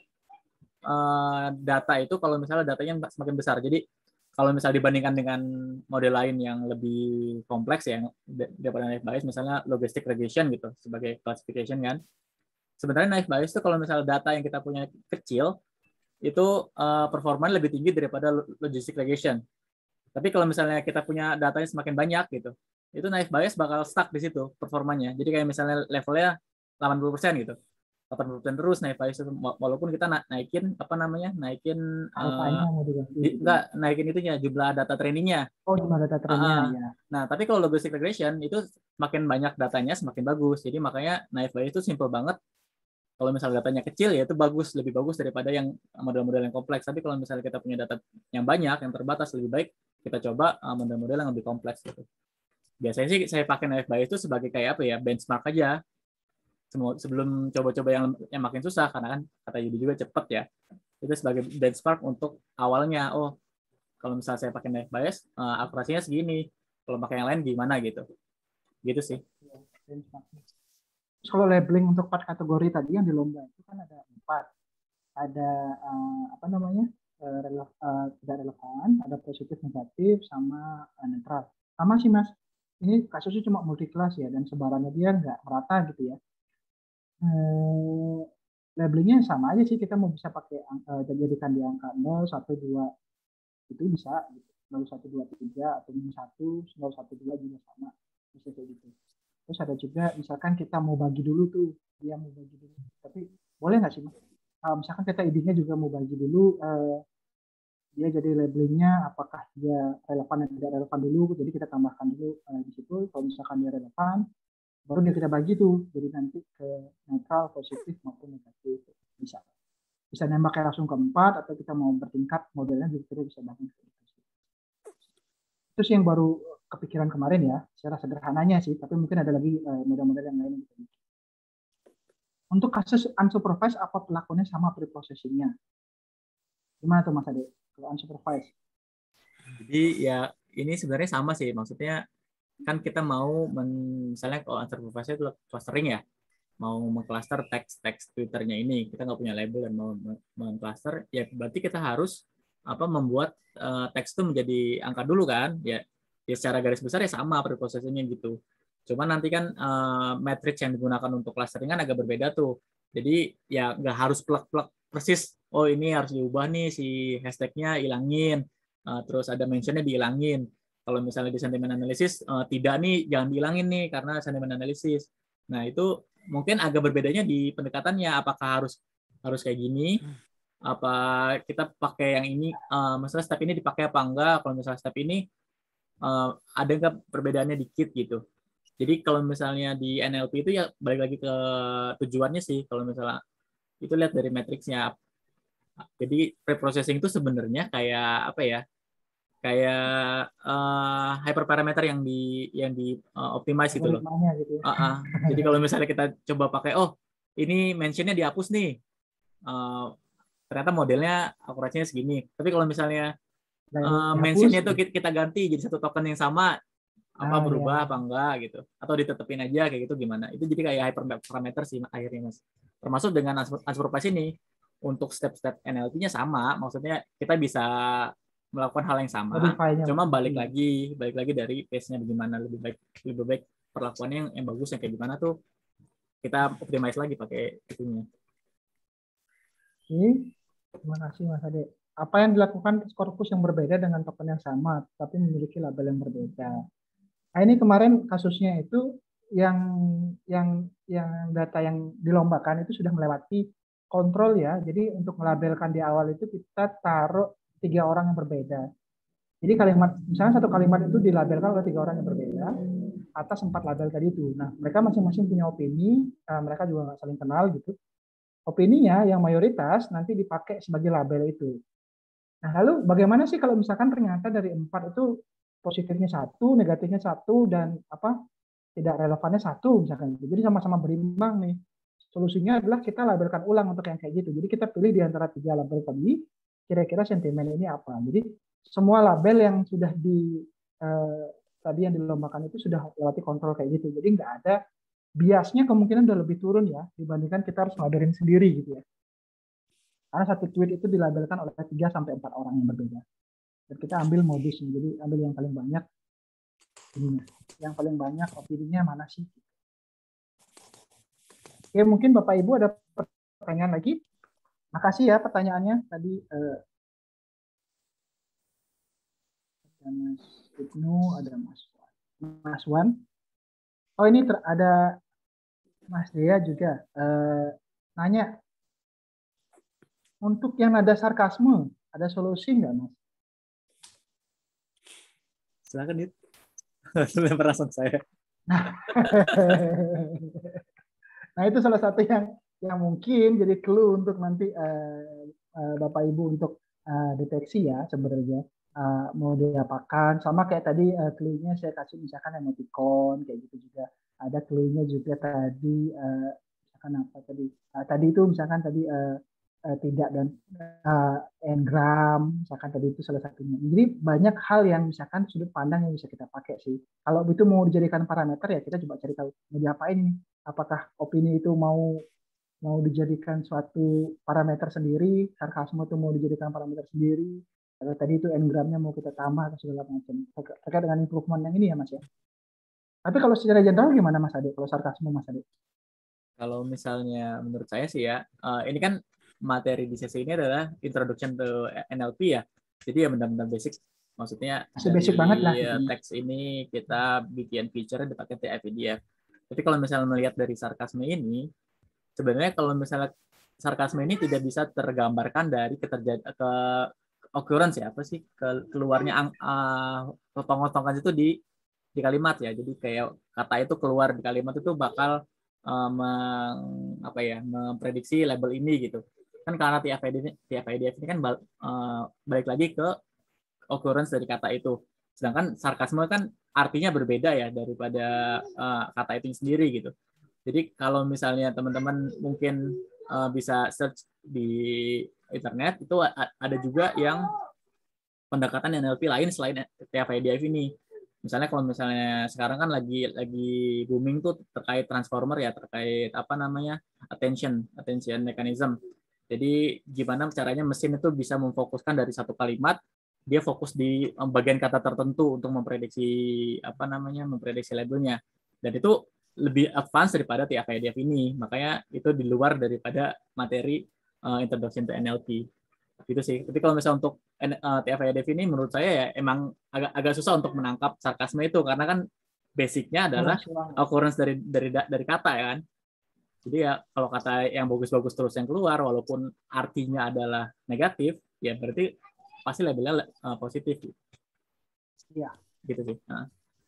uh, data itu kalau misalnya datanya semakin besar. Jadi kalau misalnya dibandingkan dengan model lain yang lebih kompleks ya daripada naive bias, misalnya logistic regression gitu sebagai classification kan. Sebenarnya naive bias itu kalau misalnya data yang kita punya kecil itu uh, performanya lebih tinggi daripada logistic regression. Tapi kalau misalnya kita punya datanya semakin banyak gitu, itu naive bias bakal stuck di situ performanya. Jadi kayak misalnya levelnya delapan puluh persen gitu. delapan terus naik bias itu, walaupun kita na naikin apa namanya naikin Alfanya uh, mau diganti. di, enggak naikin itunya jumlah data trainingnya. Oh, jumlah data trainingnya Uh, ya. Nah tapi kalau logistic regression itu semakin banyak datanya semakin bagus. Jadi makanya naive Bayes itu simple banget. Kalau misalnya datanya kecil ya itu bagus, lebih bagus daripada yang model-model yang kompleks. Tapi kalau misalnya kita punya data yang banyak, yang terbatas, lebih baik kita coba model-model yang lebih kompleks gitu. Biasanya sih saya pakai naive Bayes itu sebagai kayak apa ya, benchmark aja. Sebelum coba-coba yang yang makin susah, karena kan kata Yudi juga cepet ya. Itu sebagai benchmark untuk awalnya. Oh, kalau misalnya saya pakai naive Bayes, uh, akurasinya segini. Kalau pakai yang lain gimana gitu. Gitu sih. Terus kalau labeling untuk empat kategori tadi yang di lomba itu kan ada empat. Ada uh, apa namanya? Uh, rele uh, tidak relevan, ada positif negatif, sama uh, netral. Sama sih Mas. Ini kasusnya cuma multi kelas ya, dan sebarannya dia nggak merata gitu ya. Uh, labelingnya sama aja sih, kita mau bisa pakai uh, jadikan di angka nol, satu, dua itu bisa gitu. nol, satu, dua, tiga atau minus satu, nol, satu, dua juga sama. Bisa kayak gitu. Terus ada juga misalkan kita mau bagi dulu tuh, dia mau bagi dulu. Tapi boleh nggak sih Mas? Uh, misalkan kita idenya juga mau bagi dulu, uh, dia jadi labelingnya apakah dia relevan atau tidak relevan dulu. Jadi kita tambahkan dulu uh, di situ. Kalau misalkan dia relevan, baru dia kita bagi tuh. Jadi nanti ke netral, positif maupun negatif bisa. Bisa nembaknya langsung ke empat atau kita mau bertingkat modelnya juga kita bisa bagi. Terus yang baru kepikiran kemarin ya, secara sederhananya sih, tapi mungkin ada lagi uh, model-model yang lain. Untuk kasus unsupervised, apa pelakunya sama preprocessing-nya? Gimana tuh Mas Ade? Kalau unsupervised? Jadi ya ini sebenarnya sama sih, maksudnya kan kita mau men, misalnya kalau unsupervised itu clustering ya, mau mengcluster teks-teks Twitternya ini, kita nggak punya label dan mau mengcluster, ya berarti kita harus apa membuat uh, teks itu menjadi angka dulu kan, ya, ya secara garis besar ya sama preprocessingnya gitu. Cuma nanti kan uh, matrix yang digunakan untuk clustering kan agak berbeda tuh. Jadi ya nggak harus plug-plug persis. Oh ini harus diubah nih si hashtagnya hilangin. Uh, terus ada mentionnya dihilangin. Kalau misalnya di sentiment analysis uh, tidak nih jangan dihilangin nih karena sentiment analysis. Nah itu mungkin agak berbedanya di pendekatannya. Apakah harus harus kayak gini? Apa kita pakai yang ini? Uh, misalnya step ini dipakai apa enggak? Kalau misalnya step ini uh, ada nggak perbedaannya dikit gitu? Jadi kalau misalnya di N L P itu ya balik lagi ke tujuannya sih. Kalau misalnya itu lihat dari matriksnya. Jadi preprocessing itu sebenarnya kayak apa ya? Kayak uh, hyperparameter yang di yang di uh, optimize gitu loh. Gitu ya. Uh -uh. Jadi kalau misalnya kita coba pakai, oh ini mentionnya dihapus nih. Uh, ternyata modelnya akurasinya segini. Tapi kalau misalnya uh, mentionnya itu kita ganti jadi satu token yang sama, apa ah, berubah iya. apa enggak gitu, atau ditetepin aja kayak gitu gimana, itu jadi kayak hyperparameter sih akhirnya Mas. Termasuk dengan unsupervised ini untuk step-step N L P-nya sama, maksudnya kita bisa melakukan hal yang sama, cuma balik lagi balik lagi dari case-nya bagaimana, lebih baik lebih baik perlakuannya yang, yang bagus yang kayak gimana tuh kita optimize lagi pakai itunya. Oke, terima kasih Mas Ade. Apa yang dilakukan corpus yang berbeda dengan token yang sama tapi memiliki label yang berbeda? Nah, ini kemarin kasusnya itu yang yang yang data yang dilombakan itu sudah melewati kontrol ya. Jadi untuk melabelkan di awal itu kita taruh tiga orang yang berbeda. Jadi kalimat misalnya satu kalimat itu dilabelkan oleh tiga orang yang berbeda atas empat label tadi itu. Nah, mereka masing-masing punya opini, mereka juga nggak saling kenal gitu. Opininya yang mayoritas nanti dipakai sebagai label itu. Nah, lalu bagaimana sih kalau misalkan ternyata dari empat itu positifnya satu, negatifnya satu, dan apa tidak relevannya satu misalkan. Jadi sama-sama berimbang nih. Solusinya adalah kita labelkan ulang untuk yang kayak gitu. Jadi kita pilih di antara tiga label tadi, kira-kira sentimen ini apa. Jadi semua label yang sudah di eh, tadi yang dilombakan itu sudah lewati kontrol kayak gitu. Jadi nggak ada biasnya, kemungkinan udah lebih turun ya dibandingkan kita harus labelin sendiri gitu ya. Karena satu tweet itu dilabelkan oleh tiga sampai empat orang yang berbeda. Dan kita ambil modusnya, jadi ambil yang paling banyak ininya. Yang paling banyak opininya mana sih? Oke, mungkin Bapak Ibu ada pertanyaan lagi? Makasih ya pertanyaannya tadi. Eh, ada Mas Ibnu, ada Mas Mas Wan. Oh ini ter, ada Mas Dea juga. Eh, nanya, untuk yang nada sarkasme, ada solusi nggak, Mas? Silakan, Dit. Perasaan saya. Nah, itu salah satu yang yang mungkin jadi clue untuk nanti uh, uh, Bapak Ibu untuk uh, deteksi ya sebenarnya. Uh, mau diapakan, sama kayak tadi uh, clue-nya saya kasih misalkan emoticon kayak gitu juga. Ada clue-nya juga tadi uh, misalkan apa tadi? Uh, tadi itu misalkan tadi uh, uh, tidak dan uh, engram, misalkan tadi itu salah satunya. Jadi banyak hal yang misalkan sudut pandang yang bisa kita pakai sih. Kalau itu mau dijadikan parameter ya kita coba cari tahu mau diapain ini. Apakah opini itu mau mau dijadikan suatu parameter sendiri, sarkasme itu mau dijadikan parameter sendiri. Kalau tadi itu engramnya mau kita tambah atau segala macam. Terkait dengan improvement yang ini ya Mas ya. Tapi kalau secara general gimana Mas Ade? Kalau sarkasme Mas Ade? Kalau misalnya menurut saya sih ya, uh, ini kan materi di sesi ini adalah introduction to N L P ya. Jadi ya benar-benar basic. Maksudnya masih dari basic banget lah. Teks ini kita bikin feature dipakai T F I D F. Tapi kalau misalnya melihat dari sarkasme ini, sebenarnya kalau misalnya sarkasme ini tidak bisa tergambarkan dari keterjadi ke occurrence ya, apa sih ke, keluarnya uh, potong-potongan itu di di kalimat ya. Jadi kayak kata itu keluar di kalimat itu bakal uh, meng, apa ya memprediksi label ini gitu. Kan karena T F I D T F I D F ini kan uh, balik lagi ke occurrence dari kata itu. Sedangkan sarkasme kan artinya berbeda ya daripada uh, kata itu sendiri gitu. Jadi kalau misalnya teman-teman mungkin uh, bisa search di internet, itu ada juga yang pendekatan N L P lain selain T F I D F ini. Misalnya kalau misalnya sekarang kan lagi lagi booming tuh terkait transformer ya, terkait apa namanya attention attention mechanism. Jadi gimana caranya mesin itu bisa memfokuskan dari satu kalimat, dia fokus di bagian kata tertentu untuk memprediksi apa namanya memprediksi labelnya. Dan itu lebih advance daripada T F I D F ini, makanya itu di luar daripada materi uh, introduction to N L P gitu sih. Tapi kalau misalnya untuk uh, T F I D F ini menurut saya ya emang agak agak susah untuk menangkap sarkasme itu karena kan basicnya adalah occurrence dari dari dari kata ya kan. Jadi ya kalau kata yang bagus-bagus terus yang keluar walaupun artinya adalah negatif, ya berarti pasti labelnya uh, positif. Iya. Gitu sih. Nah.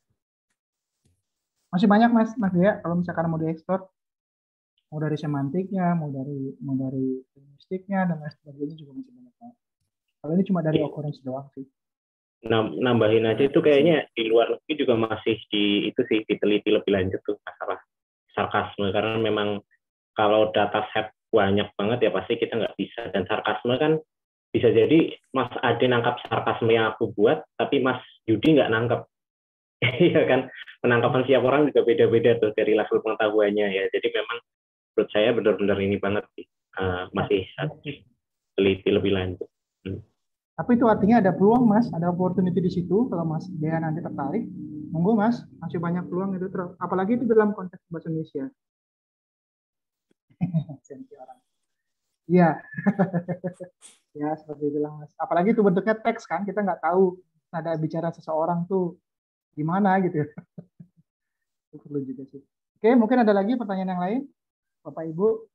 Masih banyak Mas, Mas Dea, kalau misalkan mau dieksplor, mau dari semantiknya, mau dari mau dari linguistiknya dan lain sebagainya juga masih banyak. Kalau ini cuma dari occurrence doang sih. Nambahin aja itu kayaknya di luar negeri juga masih di itu sih diteliti lebih lanjut tuh masalah sarkasme karena memang kalau data set banyak banget ya pasti kita nggak bisa dan sarkasme kan bisa jadi Mas Ade nangkap sarkasme yang aku buat tapi Mas Yudi nggak nangkap. Iya kan, penangkapan setiap orang juga beda-beda tuh dari level pengetahuannya ya. Jadi memang menurut saya benar-benar ini banget sih, uh, masih teliti lebih lanjut. Hmm. Tapi itu artinya ada peluang Mas, ada opportunity di situ kalau Mas Dea nanti tertarik. Monggo Mas, masih banyak peluang itu terus. Apalagi itu dalam konteks bahasa Indonesia. Iya, ya seperti itulah Mas. Apalagi itu bentuknya teks kan, kita nggak tahu nada bicara seseorang tuh gimana gitu. Itu perlu juga sih. Oke, mungkin ada lagi pertanyaan yang lain, Bapak Ibu.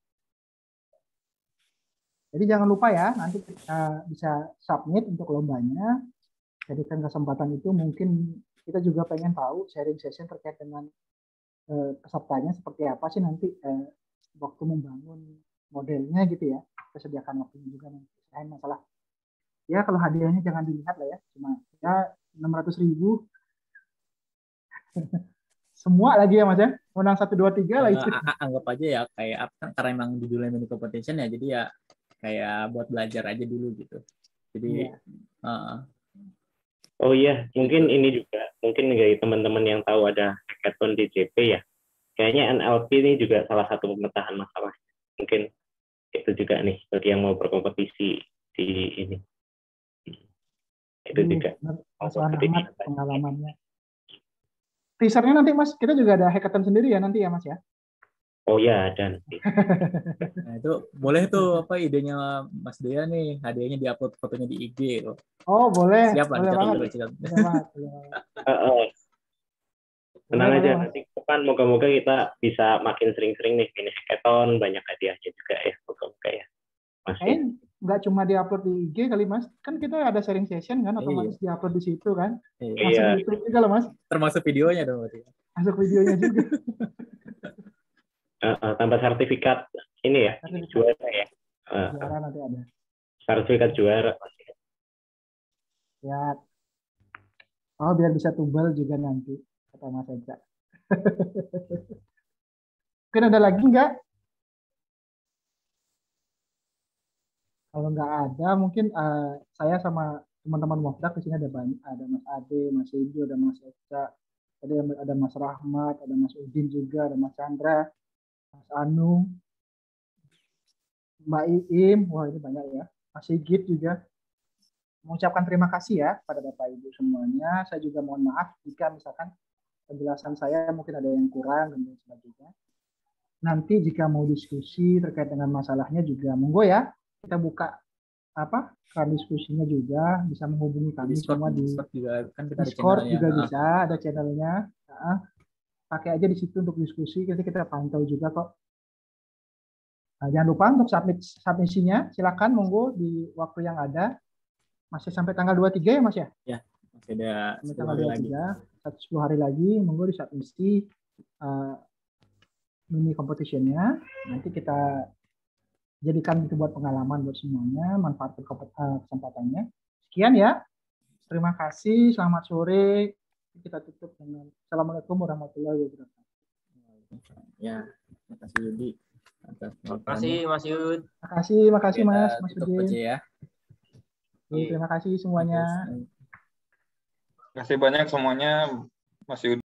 Jadi jangan lupa ya, nanti kita bisa submit untuk lombanya. Jadikan kesempatan itu mungkin kita juga pengen tahu sharing session terkait dengan eh, pesertanya seperti apa sih nanti eh, waktu membangun modelnya gitu ya. Kita sediakan waktunya juga nanti. Selain masalah, ya kalau hadiahnya jangan dilihat lah ya, cuma ya enam ratus ribu. Semua lagi ya Mas ya, menang satu dua tiga lah itu. Anggap aja ya kayak apa kan karena emang judulnya mini competition ya, jadi ya kayak buat belajar aja dulu gitu. Jadi yeah. uh, oh iya, mungkin ini juga mungkin dari teman-teman yang tahu ada hackathon di J P ya. Kayaknya N L P ini juga salah satu pemetaan masalah. Mungkin itu juga nih bagi yang mau berkompetisi di ini. Itu hmm, juga. Mas Ahmad pengalamannya. Teasernya nanti Mas, kita juga ada hackathon sendiri ya nanti ya Mas ya. Oh ya, ada nanti. Nah, itu boleh tuh apa idenya Mas Dea nih, hadiahnya diupload fotonya di I G tuh. Oh, boleh. Siap lah, boleh banget. Boleh banget. Tenang aja nanti Kan moga-moga kita bisa makin sering-sering nih mini hackathon, banyak hadiahnya juga ya, moga-moga ya. Mas. Eh, nggak cuma diupload di I G kali Mas, kan kita ada sharing session kan, otomatis Iya. diupload di situ kan, Iya. masuk Iya. YouTube juga loh Mas, Termasuk videonya dong berarti. masuk videonya juga. Uh, uh, tambah sertifikat ini ya, Sertifikat. juara ya. Uh, Juara nanti ada. sertifikat juara. Ya. Oh, biar bisa tubal juga nanti, kata Mas Eja. Mungkin ada lagi nggak? Kalau nggak ada, mungkin uh, saya sama teman-teman Mofdak di sini ada banyak, ada Mas Ade, Mas Ijo, ada Mas Eja, ada ada Mas Rahmat, ada Mas Udin juga, ada Mas Chandra, Mas Anu, Mbak Iim, wah ini banyak ya, Mas Sigit juga. Mengucapkan terima kasih ya pada Bapak Ibu semuanya. Saya juga mohon maaf jika misalkan penjelasan saya mungkin ada yang kurang dan sebagainya. Nanti jika mau diskusi terkait dengan masalahnya juga monggo ya, kita buka apa kan diskusinya juga, bisa menghubungi kami Discord, semua di Discord juga kan kita ada Discord channelnya. juga Ah. bisa, ada channelnya. Nah, pakai aja di situ untuk diskusi, nanti kita pantau juga kok. Nah, jangan lupa untuk submit submisinya, silakan monggo di waktu yang ada. Masih sampai tanggal dua puluh tiga ya Mas ya? Ya, masih ada Sampai sepuluh tanggal hari dua puluh lagi. tiga, sepuluh hari lagi, monggo di submisi uh, mini competition-nya. Nanti kita jadikan itu buat pengalaman buat semuanya, manfaatkan kesempatannya. Sekian ya. Terima kasih, selamat sore. Kita tutup dengan Assalamualaikum warahmatullahi wabarakatuh. Ya, terima kasih Yudi. Atas Terima kasih Mas Yud. Terima kasih, terima kasih Kita Mas, Mas tutup Udin. aja ya. Terima kasih semuanya. Terima kasih banyak semuanya, Mas Yudi.